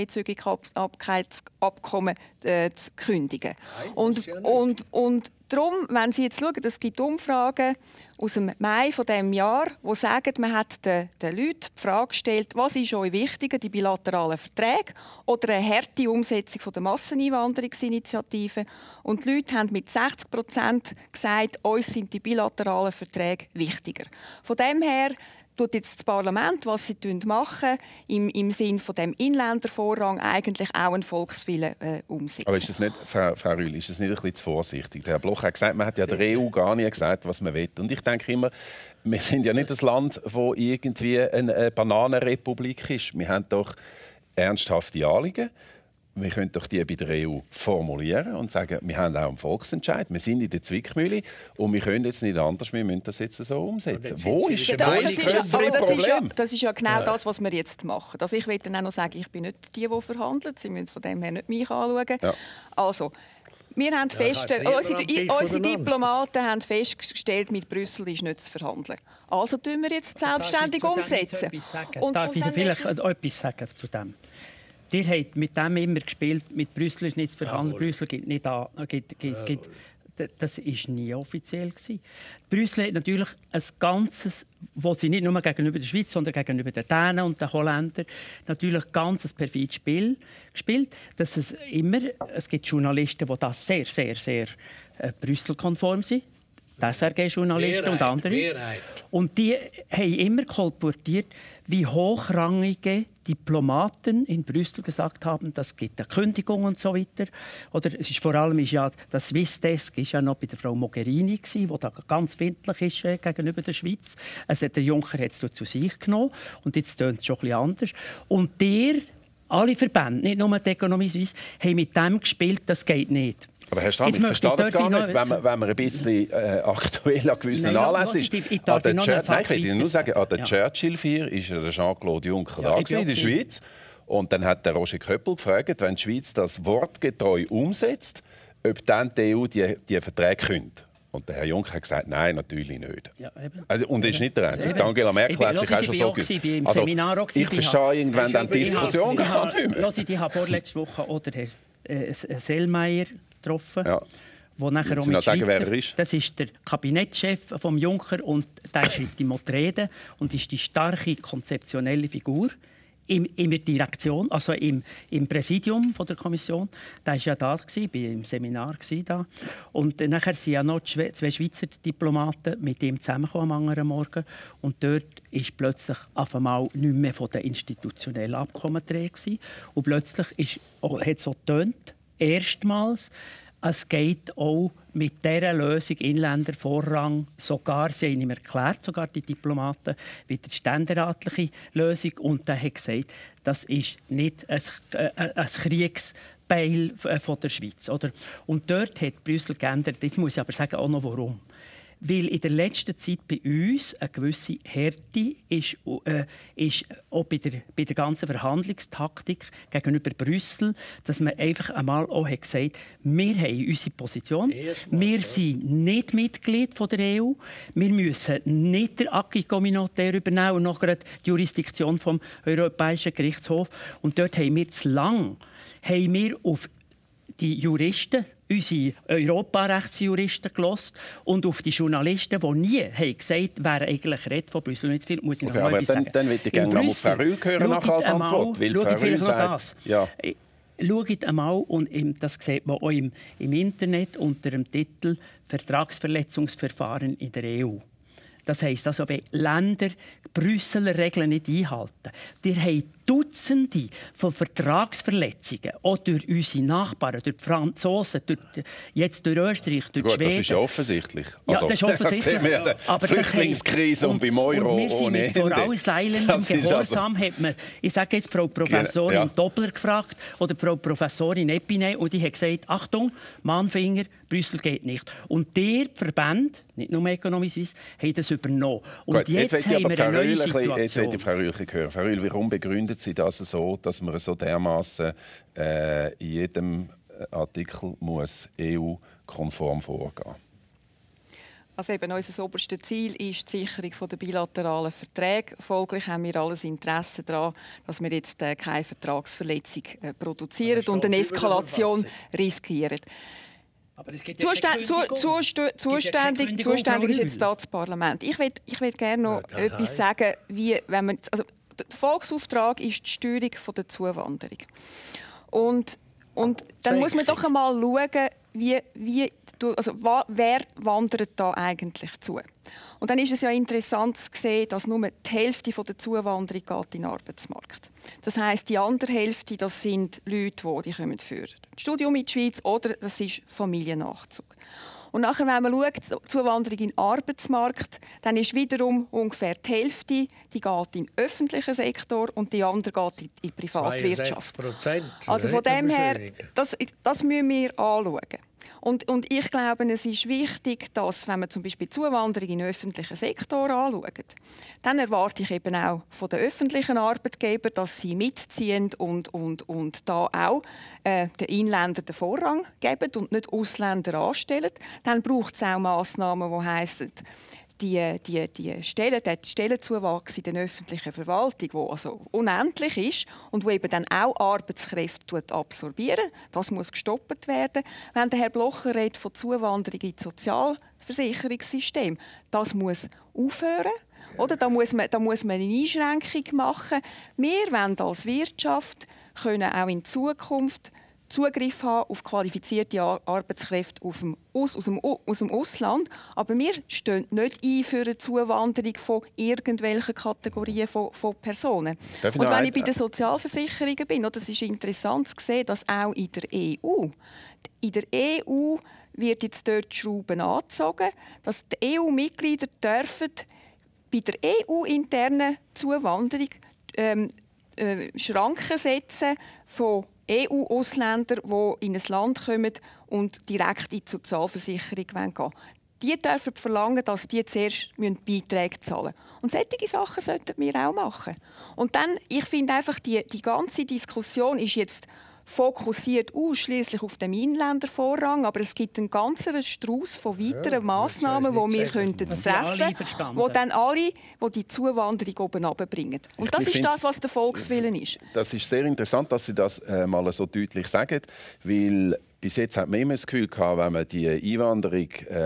Personenfreizügigkeitsabkommen zu kündigen. Und darum, wenn Sie jetzt schauen, es gibt Umfragen aus dem Mai von diesem Jahr, die sagen, man hat den Leuten die Frage gestellt, was ist euch wichtiger, die bilateralen Verträge oder eine harte Umsetzung der Masseneinwanderungsinitiative. Und die Leute haben mit 60% gesagt, uns sind die bilateralen Verträge wichtiger. Von dem her tut jetzt das Parlament, was sie machen, im Sinn von dem Inländervorrang eigentlich auch einen Volkswillen umsetzen. Aber ist das nicht, Frau Rühl, ist das nicht ein bisschen zu vorsichtig? Der Herr Bloch hat gesagt, man hat ja der EU gar nicht gesagt, was man will. Und ich denke immer, wir sind ja nicht ein Land, das irgendwie eine Bananenrepublik ist. Wir haben doch ernsthafte Anliegen. Wir können doch die bei der EU formulieren und sagen, wir haben auch einen Volksentscheid, wir sind in der Zwickmühle und wir können jetzt nicht anders, wir müssen das jetzt so umsetzen. Wo ist das Problem? Das ist ja genau das, was wir jetzt machen. Also ich will dann auch noch sagen, ich bin nicht die verhandelt. Sie müssen von dem her nicht mich anschauen. Ja. Also, wir haben unsere Diplomaten haben festgestellt, mit Brüssel ist nicht zu verhandeln. Also tun wir jetzt selbstständig umsetzen. Darf ich vielleicht etwas sagen zu dem? Ihr habt mit dem immer gespielt, mit Brüssel ist nicht zu verhandeln, Brüssel gibt nicht an. das war nie offiziell. Brüssel hat natürlich ein ganzes, wo sie nicht nur gegenüber der Schweiz, sondern gegenüber den Dänen und den Holländern natürlich ein ganz perfides Spiel gespielt. Dass es gibt Journalisten, die das sehr, sehr, sehr Brüssel-konform sind. SRG-Journalisten und andere. Mehrheit. Und die haben immer kolportiert, wie hochrangige Diplomaten in Brüssel gesagt haben, das gibt eine Kündigung und so weiter. Oder es ist vor allem das Swiss Desk ist ja noch bei der Frau Mogherini gsi, die da ganz findlich ist gegenüber der Schweiz. Also der Juncker hat es zu sich genommen und jetzt tönt es schon ein bisschen anders. Und alle Verbände, nicht nur die Ökonomie Suisse, haben mit dem gespielt, das geht nicht. Aber Herr Strahm, ich verstehe das gar nicht, wenn man ein bisschen aktuell an gewissen Anlässen ist. Ich will nur sagen, an der Churchill-Feier war der Jean-Claude Juncker da in der Schweiz. Und dann hat der Roger Köppel gefragt, wenn die Schweiz das wortgetreu umsetzt, ob dann die EU die Verträge kündigt. Und der Herr Juncker hat gesagt, nein, natürlich nicht. Ja, und das ist nicht der Einzige. Angela Merkel hat sich auch schon so gesagt. Ich verstehe irgendwann dann die Diskussion gar nicht mehr. Ich habe vorletzte Woche oder Herr Selmayr getroffen, wo nachher auch mit sagen, wer er ist? Das ist der Kabinettschef vom Juncker und der ist heute im Reden und ist die starke konzeptionelle Figur in der Direktion, also im Präsidium von der Kommission. Der war ja da, war im Seminar da. Und nachher sind ja noch zwei Schweizer Diplomaten mit ihm zusammengekommen am anderen Morgen. Und dort ist plötzlich auf einmal nicht mehr von den institutionellen Abkommen die Rede. Und plötzlich hat es so getönt, erstmals, es geht auch mit dieser Lösung Inländervorrang, sogar, sie haben ihm erklärt, sogar die Diplomaten, wie die ständeratliche Lösung. Und er hat gesagt, das ist nicht ein Kriegsbeil von der Schweiz. Oder? Und dort hat Brüssel geändert. Jetzt muss ich aber sagen, auch noch warum. Weil in der letzten Zeit bei uns eine gewisse Härte ist auch bei der ganzen Verhandlungstaktik gegenüber Brüssel, dass man einfach einmal auch hat gesagt, wir haben unsere Position, wir sind nicht Mitglied von der EU, wir müssen nicht den Acquis communautaire übernehmen und noch gerade die Jurisdiktion vom Europäischen Gerichtshof. Und dort haben wir zu lang auf die Juristen, unsere Europarechtsjuristen gehört und auf die Journalisten, die nie haben gesagt, wer eigentlich redet von Brüssel. Nicht viel, muss ich noch mal etwas sagen. Dann würde ich gerne noch Frau Rühl hören als Antwort. Schaut vielleicht noch das. Ja. Schaut einmal, und das sieht man auch im Internet unter dem Titel «Vertragsverletzungsverfahren in der EU». Das heisst, also, wenn Länder Brüsseler Regeln nicht einhalten, die haben Dutzende von Vertragsverletzungen, auch durch unsere Nachbarn, durch die Franzosen, jetzt durch Österreich, durch die Schweden. Das ist ja offensichtlich. Ja, das ist offensichtlich. Aber die Flüchtlingskrise und beim Euro wir sind mit vorauseilendem Gehorsam hat man, ich sage jetzt Frau Professorin Doppler gefragt oder Frau Professorin Epinay, und die hat gesagt, Achtung, Mannfinger, Brüssel geht nicht. Und der Verband, nicht nur Ökonomie Suisse, haben das übernommen. Und gut, jetzt haben wir eine neue Situation. Jetzt möchte ich Frau Rühl hören. Frau Rühl, warum begründet Sie das so, dass man so dermaßen in jedem Artikel muss EU-konform vorgehen? Also eben, unser oberstes Ziel ist die Sicherung der bilateralen Verträge. Folglich haben wir alles Interesse daran, dass wir jetzt keine Vertragsverletzung produzieren und eine Eskalation riskieren. Zuständig ist jetzt das Parlament. Ich will gerne noch etwas sagen, wenn man, also der Volksauftrag ist die Steuerung der Zuwanderung. Und dann muss man doch einmal schauen, wer wandert da eigentlich zu. Und dann ist es ja interessant zu sehen, dass nur die Hälfte der Zuwanderung geht in den Arbeitsmarkt. Das heisst, die andere Hälfte, das sind Leute, die kommen für das Studium in die Schweiz oder das ist Familiennachzug. Und nachher, wenn man schaut, die Zuwanderung in den Arbeitsmarkt, dann ist wiederum ungefähr die Hälfte, die geht in den öffentlichen Sektor und die andere geht in die Privatwirtschaft. 62%. Also von dem her, das müssen wir anschauen. Und ich glaube, es ist wichtig, dass, wenn man zum Beispiel die Zuwanderung in den öffentlichen Sektor anschaut, dann erwarte ich eben auch von den öffentlichen Arbeitgebern, dass sie mitziehen und da auch den Inländern den Vorrang geben und nicht Ausländer anstellen. Dann braucht es auch Massnahmen, die heissen, der Stellenzuwachs in der öffentlichen Verwaltung, der also unendlich ist und wo eben dann auch Arbeitskräfte absorbieren, das muss gestoppt werden. Wenn der Herr Blocher redet von Zuwanderung in das Sozialversicherungssystem, das muss aufhören. Oder? Da muss man eine Einschränkung machen. Wir wollen als Wirtschaft können auch in Zukunft Zugriff haben auf qualifizierte Arbeitskräfte aus dem Ausland. Aber wir stehen nicht ein für eine Zuwanderung von irgendwelchen Kategorien von Personen. Und wenn ich bei den Sozialversicherungen bin, das ist interessant zu sehen, dass auch in der EU wird jetzt dort die Schrauben angezogen, dass die EU-Mitglieder dürfen bei der EU-internen Zuwanderung Schranken setzen von EU-Ausländern, die in ein Land kommen und direkt in die Sozialversicherung gehen wollen. Die dürfen verlangen, dass die zuerst Beiträge zahlen müssen. Und solche Sachen sollten wir auch machen. Und dann, ich finde einfach, die ganze Diskussion ist jetzt fokussiert ausschließlich auf den Inländervorrang, aber es gibt einen ganzen Strauß von weiteren Massnahmen, die wir treffen könnten, wo dann alle, die die Zuwanderung oben runterbringen. Und das ist das, was der Volkswillen ist. Das ist sehr interessant, dass Sie das mal so deutlich sagen, weil bis jetzt hat man immer das Gefühl gehabt, wenn man die Einwanderung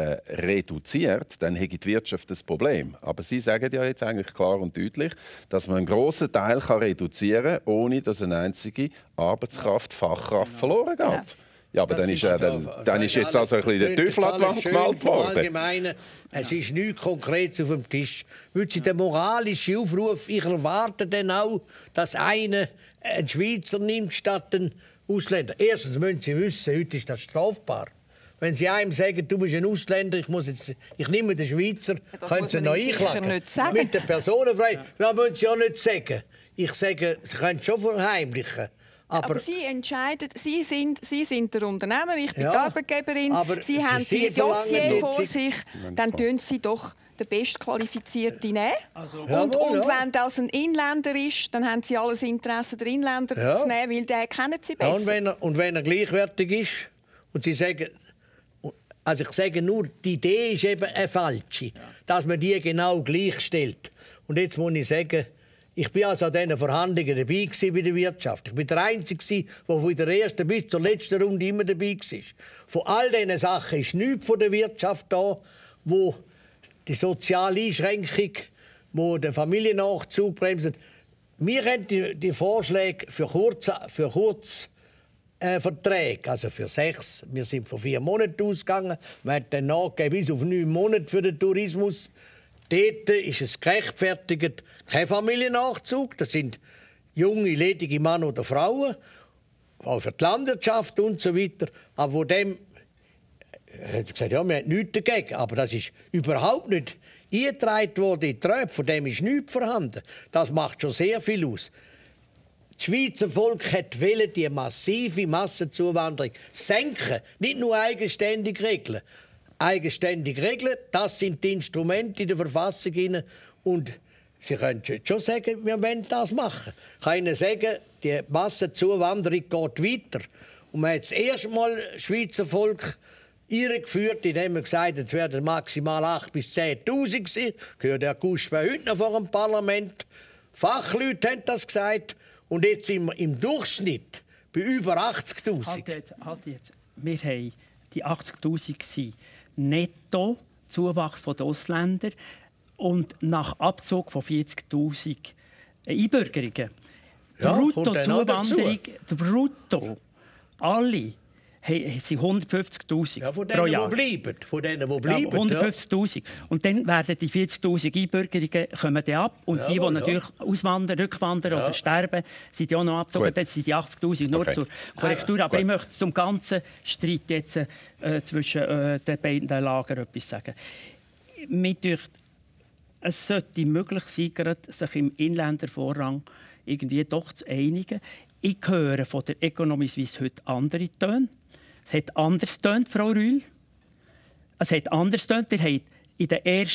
reduziert, dann hätte die Wirtschaft das Problem. Aber Sie sagen ja jetzt eigentlich klar und deutlich, dass man einen grossen Teil reduzieren kann, ohne dass eine einzige Arbeitskraft, Fachkraft verloren geht. Ja, aber dann ist jetzt also ein bisschen der Teufel an die Wand gemalt worden. Es ist nichts Konkretes auf dem Tisch. Weil Sie den moralischen Aufruf, ich erwarte dann auch, dass einer einen Schweizer nimmt statt einen Ausländer. Erstens müssen Sie wissen, heute ist das strafbar. Wenn Sie einem sagen, du bist ein Ausländer, ich nehme den Schweizer, können Sie noch einklagen. Mit der Personenfreiheit, das müssen Sie ja nicht sagen. Ich sage, Sie können es schon verheimlichen. Aber Sie entscheiden, Sie sind der Unternehmer, ich bin die Arbeitgeberin, Sie haben die Dossier vor sich, dann tun Sie doch den Bestqualifizierten nehmen. Und wenn das ein Inländer ist, dann haben Sie alles Interesse, den Inländer zu nehmen, weil den kennen Sie besser. Ja, und wenn er gleichwertig ist und Sie sagen, also ich sage nur, die Idee ist eben eine falsche, dass man die genau gleichstellt. Und jetzt muss ich sagen, ich war also an diesen Verhandlungen dabei bei der Wirtschaft. Ich war der Einzige, der von der ersten bis zur letzten Runde immer dabei war. Von all diesen Sachen ist nichts von der Wirtschaft da, wo die soziale Einschränkung, wo den Familiennachzug bremsen. Wir haben die Vorschläge für Kurzverträge, also für 6. Wir sind von 4 Monaten ausgegangen. Wir haben dann nachgegeben bis auf 9 Monate für den Tourismus. Dort ist es gerechtfertigt, kein Familiennachzug. Das sind junge, ledige Männer oder Frauen, auch für die Landwirtschaft und so weiter. Aber von dem hat gesagt, ja, wir haben nichts dagegen. Aber das ist überhaupt nicht eingetragen worden in die Tröpfe. Von dem ist nichts vorhanden. Das macht schon sehr viel aus. Das Schweizer Volk wollte die massive Massenzuwanderung senken, nicht nur eigenständig regeln. Eigenständig regeln, das sind die Instrumente in der Verfassung. Und Sie können schon sagen, wir wollen das machen. Ich kann Ihnen sagen, die Massenzuwanderung geht weiter. Und man hat das erste Mal das Schweizer Volk eingeführt, indem man gesagt hat, es werden maximal 8.000 bis 10.000 sein. Gehört der Gusch heute noch vor dem Parlament. Fachleute haben das gesagt. Und jetzt sind wir im Durchschnitt bei über 80.000. Halt jetzt. Wir haben die 80.000 netto Zuwachs der Ausländer und nach Abzug von 40.000 Einbürgerungen. Brutto-Zuwanderung, brutto, alle sind 150'000 pro Jahr. Von denen, die bleiben. 150'000. Und dann werden die 40'000 Einbürgerungen kommen dann ab. Und die natürlich auswandern, rückwandern oder sterben, sind ja auch noch abgezogen. Dann sind die 80'000 nur zur Korrektur. Aber ich möchte zum ganzen Streit jetzt zwischen den beiden Lagern etwas sagen. Es sollte möglich sein, sich im Inländervorrang irgendwie doch zu einigen. Ich höre von der Economy Suisse heute andere Töne. Es hat anders getönt, Frau Rühl. Es hat anders getönt. Ihr habt in den ersten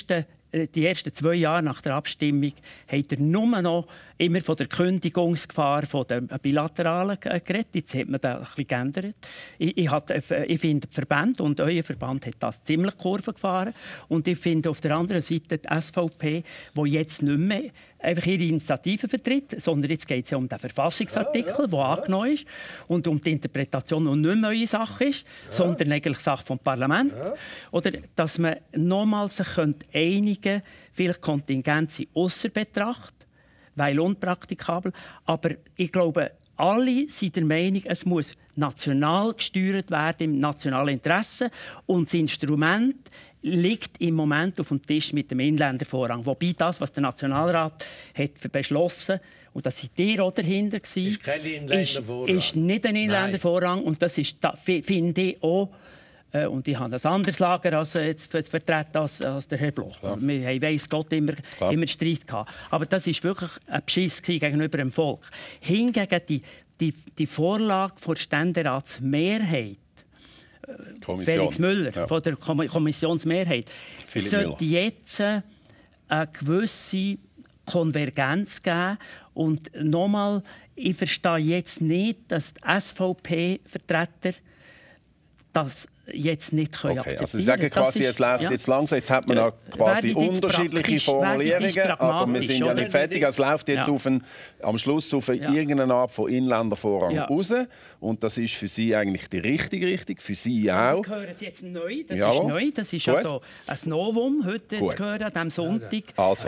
die ersten 2 Jahre nach der Abstimmung hat er nur noch immer von der Kündigungsgefahr von der Bilateralen geredet. Jetzt hat man das ein bisschen geändert. Ich finde, die Verbände und euer Verband hat das ziemlich Kurve gefahren. Und ich finde auf der anderen Seite die SVP, die jetzt nicht mehr einfach ihre Initiative vertritt, sondern jetzt geht es ja um den Verfassungsartikel, der angenommen ist, und um die Interpretation, die nicht mehr neue Sache ist, sondern eigentlich Sache vom Parlament. Oder dass man nochmals sich einigen, vielleicht Kontingent sind ausser Betracht, weil unpraktikabel. Aber ich glaube, alle sind der Meinung, es muss national gesteuert werden, im nationalen Interesse. Und das Instrument liegt im Moment auf dem Tisch mit dem Inländervorrang. Wobei das, was der Nationalrat hat beschlossen, und das seid ihr auch dahinter gewesen, ist kein Inländervorrang. Ist nicht ein Inländervorrang. Und das ist, finde ich auch, und ich habe ein anderes Lager als jetzt vertreten als der Herr Bloch. Ja. Wir haben, weiss Gott, immer Streit gehabt. Aber das war wirklich ein Beschiss gegenüber dem Volk. Hingegen die Vorlage der Ständeratsmehrheit, Felix Müller, von der Kommissionsmehrheit, sollte jetzt eine gewisse Konvergenz geben. Und nochmal, ich verstehe jetzt nicht, dass die SVP-Vertreter das jetzt nicht akzeptieren können. Also Sie sagen quasi, es läuft jetzt langsam, jetzt hat man noch quasi unterschiedliche Formulierungen, aber wir sind ja nicht fertig. Es läuft jetzt am Schluss auf irgendeine Art von Inländervorrang raus. Und das ist für Sie eigentlich die richtige Richtung, für Sie auch. Wir hören es jetzt neu, das ist neu, das ist also ein Novum, heute zu hören, an diesem Sonntag. Also,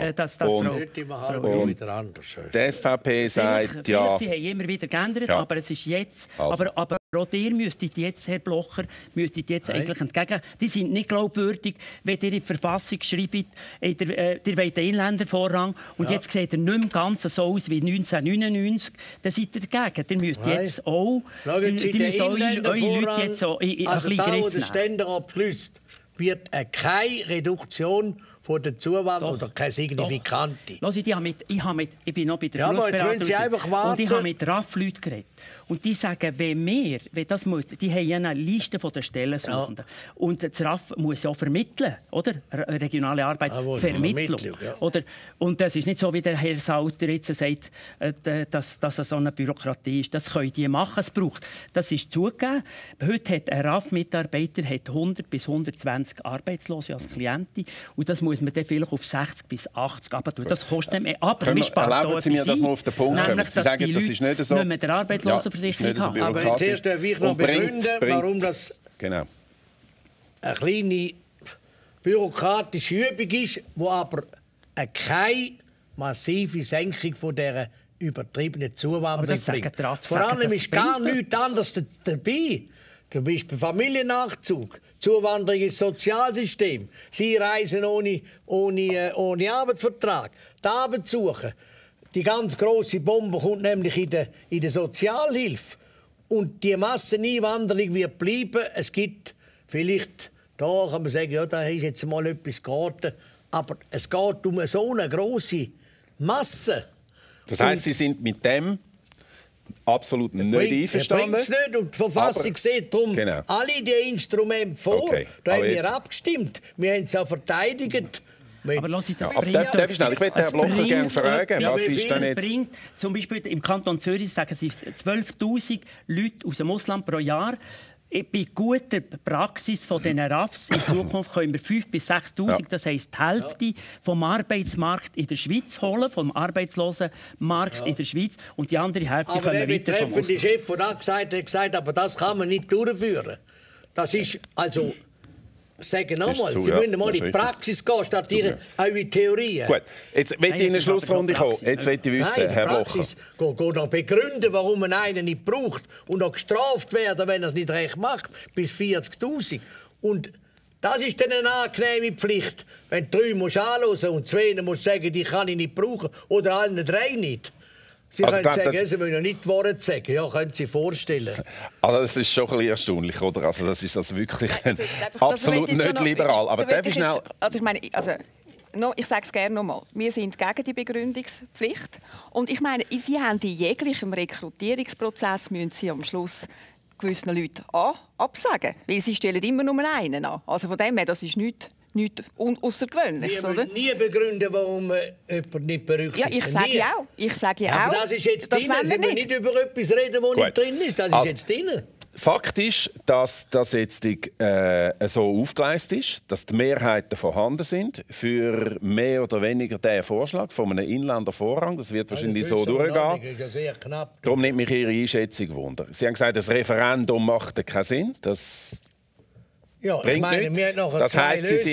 die SVP sagt, ja... Sie haben immer wieder geändert, aber es ist jetzt... Also. Aber auch ihr müsstet jetzt, Herr Blocher, eigentlich entgegen... Die sind nicht glaubwürdig, wenn ihr in die Verfassung schreibt, ihr wollt den Inländervorrang und jetzt sieht er nicht mehr ganz so aus wie 1999, dann seid ihr dagegen. Ihr müsst jetzt auch... Schauen Sie, der Inländervorrang, jetzt so ein also bisschen da, wo der Griff Ständer abschließt, wird keine Reduktion von der Zuwanderung oder keine signifikante. Ich bin noch bei der Berufsberatung und ich habe mit RAF-Leuten geredet. Und die sagen, wenn das muss, die haben ja eine Liste der Stellensuchenden. Ja. Und das RAF muss ja vermitteln, oder? Regionale Arbeit, Vermittlung. Ja. Oder? Und das ist nicht so, wie der Herr Sauter jetzt sagt, dass es so eine Bürokratie ist. Das können die machen, es braucht. Das ist zugegeben. Heute hat ein RAF-Mitarbeiter 100 bis 120 Arbeitslose als Klienten. Und das muss man dann vielleicht auf 60 bis 80 abtun. Das kostet nicht mehr. Aber erlauben Sie mir, dass wir auf den Punkt kommen. Sie sagen, das ist nicht so. Nicht mehr der Arbeitslosenversicherung haben. Aber zuerst darf ich noch begründen, warum das eine kleine bürokratische Übung ist, die aber keine massive Senkung von dieser übertriebenen Zuwanderung bringt. Vor allem ist gar nichts anderes dabei. Zum Beispiel Familiennachzug, Zuwanderung ins Sozialsystem. Sie reisen ohne Arbeitsvertrag, die Arbeit suchen. Die ganz grosse Bombe kommt nämlich in der Sozialhilfe. Und die Masseneinwanderung wird bleiben. Es gibt vielleicht, da kann man sagen, ja, da ist jetzt mal etwas geraten. Aber es geht um so eine grosse Masse. Das heisst, Sie sind mit dem absolut nicht einverstanden? Bringt es nicht. Und die Verfassung sieht darum alle die Instrumente vor. Okay. Da haben wir abgestimmt. Wir haben es auch verteidigt. Aber lass ich das ich möchte Herrn Blocher gerne fragen, was ist denn jetzt... Bringt, zum Beispiel im Kanton Zürich sagen sie 12'000 Leute aus dem Ausland pro Jahr. Bei guter Praxis von diesen RAFs in Zukunft können wir 5'000 bis 6'000, das heisst die Hälfte vom Arbeitsmarkt in der Schweiz holen, vom Arbeitslosenmarkt in der Schweiz, und die andere Hälfte können wir weiter vom Ausland. Der Chef, der da gesagt hat, aber das kann man nicht durchführen. Das ist also... Sagen nochmal, Sie müssen mal in die Praxis gehen, statt eure Theorien. Gut, jetzt will ich in eine Schlussrunde kommen. Jetzt will ich wissen, Herr Blocher. Geht noch begründen, warum man einen nicht braucht und noch gestraft werden, wenn er es nicht recht macht, bis 40'000. Und das ist dann eine angenehme Pflicht, wenn 3 musst anhören und 2 musst sagen, die kann ich nicht brauchen, oder allen 3 nicht. Sie können sagen, Sie müssen nicht die Wahrheit sagen. Ja, können Sie sich vorstellen. Also das ist schon ein bisschen erstaunlich, oder? Also das ist also wirklich absolut nicht liberal. Aber darf ich schnell... Ich sage es gerne nochmal. Wir sind gegen die Begründungspflicht. Und ich meine, Sie haben in jeglichem Rekrutierungsprozess müssen Sie am Schluss gewissen Leuten absagen. Weil sie stellen immer nur einen an. Also von dem her, das ist nichts nichts Außergewöhnliches, oder? Wir nie begründen, warum jemand nicht berücksichtigt. Ja, ich sage ja auch. Ich sage ja aber auch. das ist jetzt drin. Sie müssen nicht über etwas reden, das nicht drin ist. Das ist jetzt drin. Fakt ist, dass das jetzt so aufgeleistet ist, dass die Mehrheiten vorhanden sind für mehr oder weniger den Vorschlag von einem Inländervorrang. Das wird wahrscheinlich so durchgehen. Das ist ja sehr knapp. Darum nimmt mich Ihre Einschätzung wunder. Sie haben gesagt, das Referendum macht keinen Sinn. Das bringt nichts. Wir haben nachher das heisst, Sie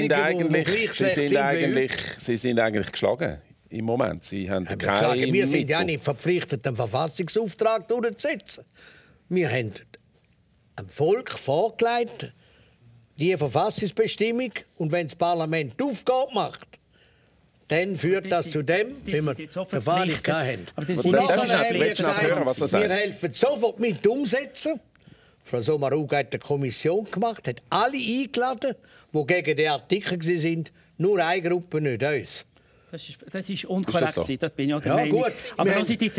sind eigentlich geschlagen im Moment. Sie haben keine wir sind ja nicht verpflichtet, den Verfassungsauftrag durchzusetzen. Wir haben dem Volk vorgelegt, die Verfassungsbestimmung, und wenn das Parlament die Aufgabe macht, dann führt das zu dem, wie wir Verfahren nicht haben. Wir helfen sofort mit umsetzen. Frau Sommaruga hat eine Kommission gemacht, hat alle eingeladen, die gegen den Artikel waren, nur eine Gruppe, nicht uns. Das ist unkorrekt. Das bin ich auch der Meinung. Gut. Aber wir haben nicht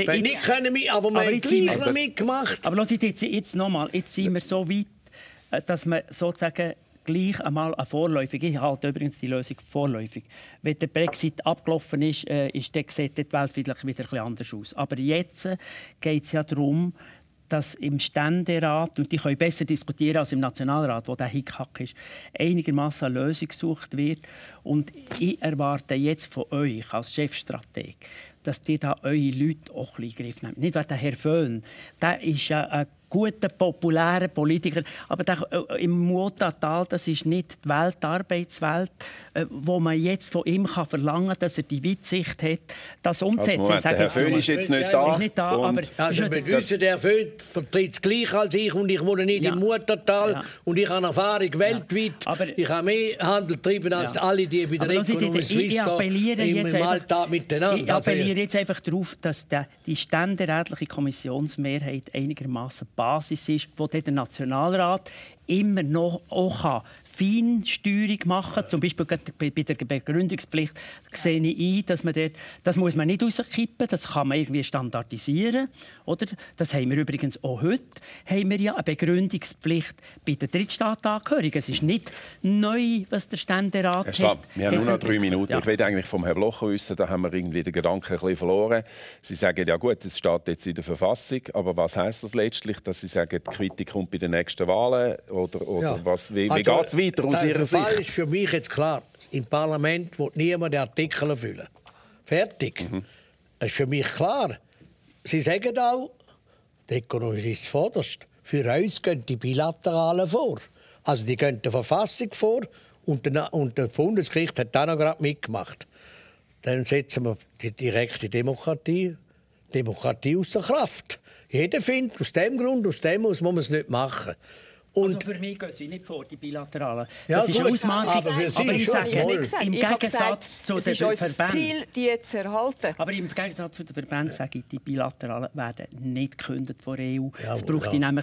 gleich noch mitgemacht. Aber jetzt nochmal. Jetzt sind wir so weit, dass man sozusagen gleich einmal eine vorläufige, ich halte übrigens die Lösung vorläufig. Wenn der Brexit abgelaufen ist, sieht die Welt vielleicht wieder etwas anders aus. Aber jetzt geht es ja darum, dass im Ständerat, und die können besser diskutieren als im Nationalrat, wo der Hickhack ist, einigermaßen eine Lösung gesucht wird. Und ich erwarte jetzt von euch als Chefstrateg, dass ihr da eure Leute auch ein bisschen in den Griff nehmt. Nicht, weil der Herr Föhn, der ist ja ein guter, populärer Politiker, aber im Mutatal, das ist nicht die Arbeitswelt, wo man jetzt von ihm verlangen kann, dass er die Weitsicht hat, das umzusetzen. Also der Herr Föhn ist jetzt nicht da. Aber wir wissen, der Föhn vertritt es gleich als ich, und ich wohne nicht im Mutatal und ich habe Erfahrung weltweit. Ich habe mehr Handel getrieben als alle, die bei der Economy Suisse im Alltag miteinander. Ich appelliere jetzt einfach darauf, dass die ständerätliche Kommissionsmehrheit einigermaßen Basis ist, wo der Nationalrat immer noch auch Feinsteuerung machen kann. Zum Beispiel bei der Begründungspflicht sehe ich ein, dass man das muss man nicht rauskippen, das kann man irgendwie standardisieren. Oder? Das haben wir übrigens auch heute. Haben wir ja eine Begründungspflicht bei den Drittstaatsangehörigen. Es ist nicht neu, was der Ständerat Herr Stab, wir haben nur noch 3 Minuten. Ja. Ich will eigentlich vom Herrn Blocher wissen, da haben wir irgendwie den Gedanken ein bisschen verloren. Sie sagen, ja gut, es steht jetzt in der Verfassung, aber was heisst das letztlich, dass Sie sagen, die Kritik kommt bei den nächsten Wahlen? Oder was, wie geht es weiter aus Ihrer Sicht? Der Fall ist für mich jetzt klar. Im Parlament will niemand den Artikel erfüllen. Fertig. Das ist für mich klar. Sie sagen auch, die Ökonomie ist vorderst. Für uns gehen die Bilateralen vor. Also die gehen der Verfassung vor und das Bundesgericht hat da noch gerade mitgemacht. Dann setzen wir die direkte Demokratie außer Kraft. Jeder findet, aus dem Grund, muss man es nicht machen. Und also für mich gehen sie nicht vor, die Bilateralen. Ja, das ist eine Ausmarkung. Aber für Sie ich sage, im Gegensatz zu den Verbänden... Es ist unser Ziel, die zu erhalten. Aber im Gegensatz zu den Verbänden sage ich, die Bilateralen werden nicht gekündigt von der EU. Ja, es braucht nämlich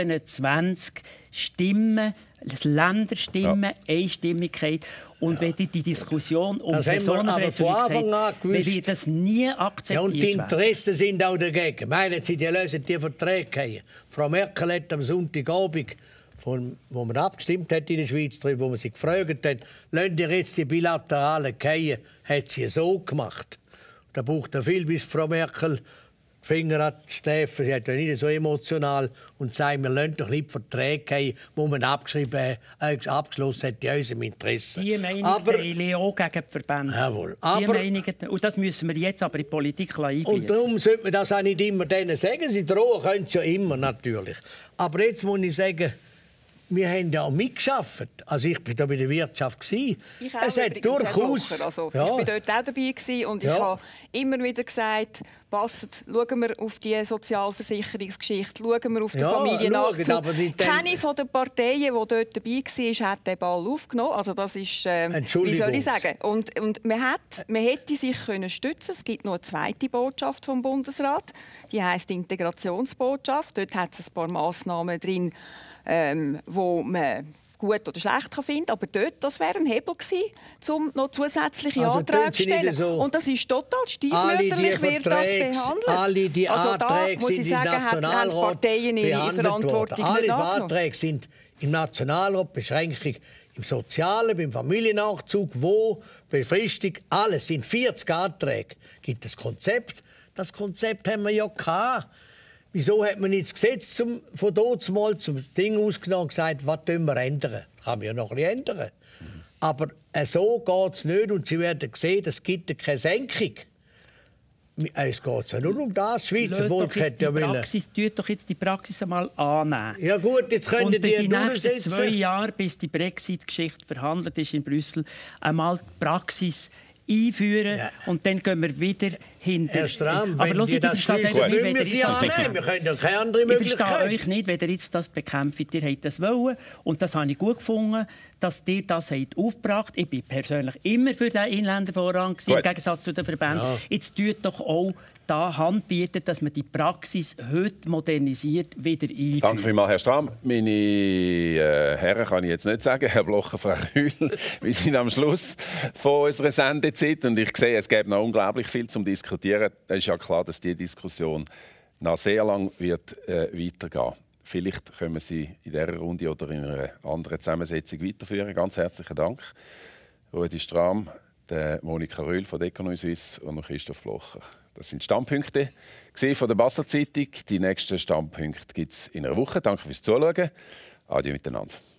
27 Stimmen, Länderstimmen, Einstimmigkeit. Und wenn die Diskussion um Personenrechte wird das nie akzeptiert ja, und die Interessen sind auch dagegen. Meinen Sie, die lösen die Verträge? Frau Merkel hat am Sonntagabend, wo man abgestimmt hat in der Schweiz, wo man sie gefragt hat, lassen ihr jetzt die Bilateralen gehen, hat sie so gemacht. Da braucht er viel, bis Frau Merkel Finger an die Schläfe, sie hat ja nicht so emotional und sagt, wir lassen doch nicht Verträge gehen, die man abgeschlossen hat in unserem Interesse. Die Meinung teile auch gegen die Verbände. Jawohl. Und das müssen wir jetzt aber in die Politik einfließen. Und darum sollte man das auch nicht immer denen sagen. Sie drohen können es ja immer, natürlich. Aber jetzt muss ich sagen, wir haben ja auch mitgearbeitet. Also ich war da bei der Wirtschaft. Ich auch durchaus. Also, ja. Ich war dort auch dabei und ich habe immer wieder gesagt, schauen wir auf die Sozialversicherungsgeschichte, schauen wir auf den Familiennachzug. Keine von den Parteien, die dort dabei war, hat den Ball aufgenommen. Also das ist, wie soll ich sagen? Und man hätte sich können stützen. Es gibt noch eine zweite Botschaft vom Bundesrat. Die heisst Integrationsbotschaft. Dort hat es ein paar Massnahmen drin, wo man gut oder schlecht finden kann. Aber dort, das wäre ein Hebel gewesen, um noch zusätzliche Anträge zu stellen. So, und das ist total stiefmütterlich, wird das behandelt. Alle die also Anträge da, muss ich sagen, haben Parteien ihre Verantwortung alle Anträge sind im Nationalrat Beschränkung im Sozialen, beim Familiennachzug, wo, Befristung, alles sind 40 Anträge. Gibt es Konzept? Das Konzept haben wir ja gehabt. Wieso hat man nicht das Gesetz von dort mal zum Ding ausgenommen und gesagt, was können wir ändern? Kann man ja noch ein bisschen ändern. Aber so geht es nicht und Sie werden sehen, es gibt keine Senkung. Es geht ja nur um das. Das Schweizer Volk hätte ja wollen. Tut doch jetzt die Praxis einmal annehmen. Ja gut, jetzt können die durchsetzen. nächsten 2 Jahre, bis die Brexit-Geschichte verhandelt ist in Brüssel, einmal die Praxis einführen und dann gehen wir wieder hinter. Herr Strahm, aber wenn Sie das schließen, müssen wir Sie annehmen. Wir können ja keine andere Möglichkeit. Ich verstehe euch nicht, wenn ihr jetzt das bekämpft. Ihr habt das wollen und das habe ich gut gefunden, dass ihr das aufgebracht habt. Ich bin persönlich immer für den Inländervorrang, im Gegensatz zu den Verbänden. Ja. Jetzt tut doch auch da Hand bieten, dass man die Praxis heute modernisiert wieder einführt. Danke vielmals, Herr Strahm. Meine Herren kann ich jetzt nicht sagen, Herr Blocher, Frau Rühl. Wir sind am Schluss von unserer Sendezeit und ich sehe, es gibt noch unglaublich viel zum Diskutieren. Es ist ja klar, dass die Diskussion noch sehr lang wird weitergehen. Vielleicht können wir sie in dieser Runde oder in einer anderen Zusammensetzung weiterführen. Ganz herzlichen Dank. Rudi Strahm, Monika Rühl von Economy Suisse und Christoph Blocher. Das sind Standpunkte von der Basler Zeitung. Die nächsten Standpunkte gibt es in einer Woche. Danke fürs Zuschauen. Adieu miteinander.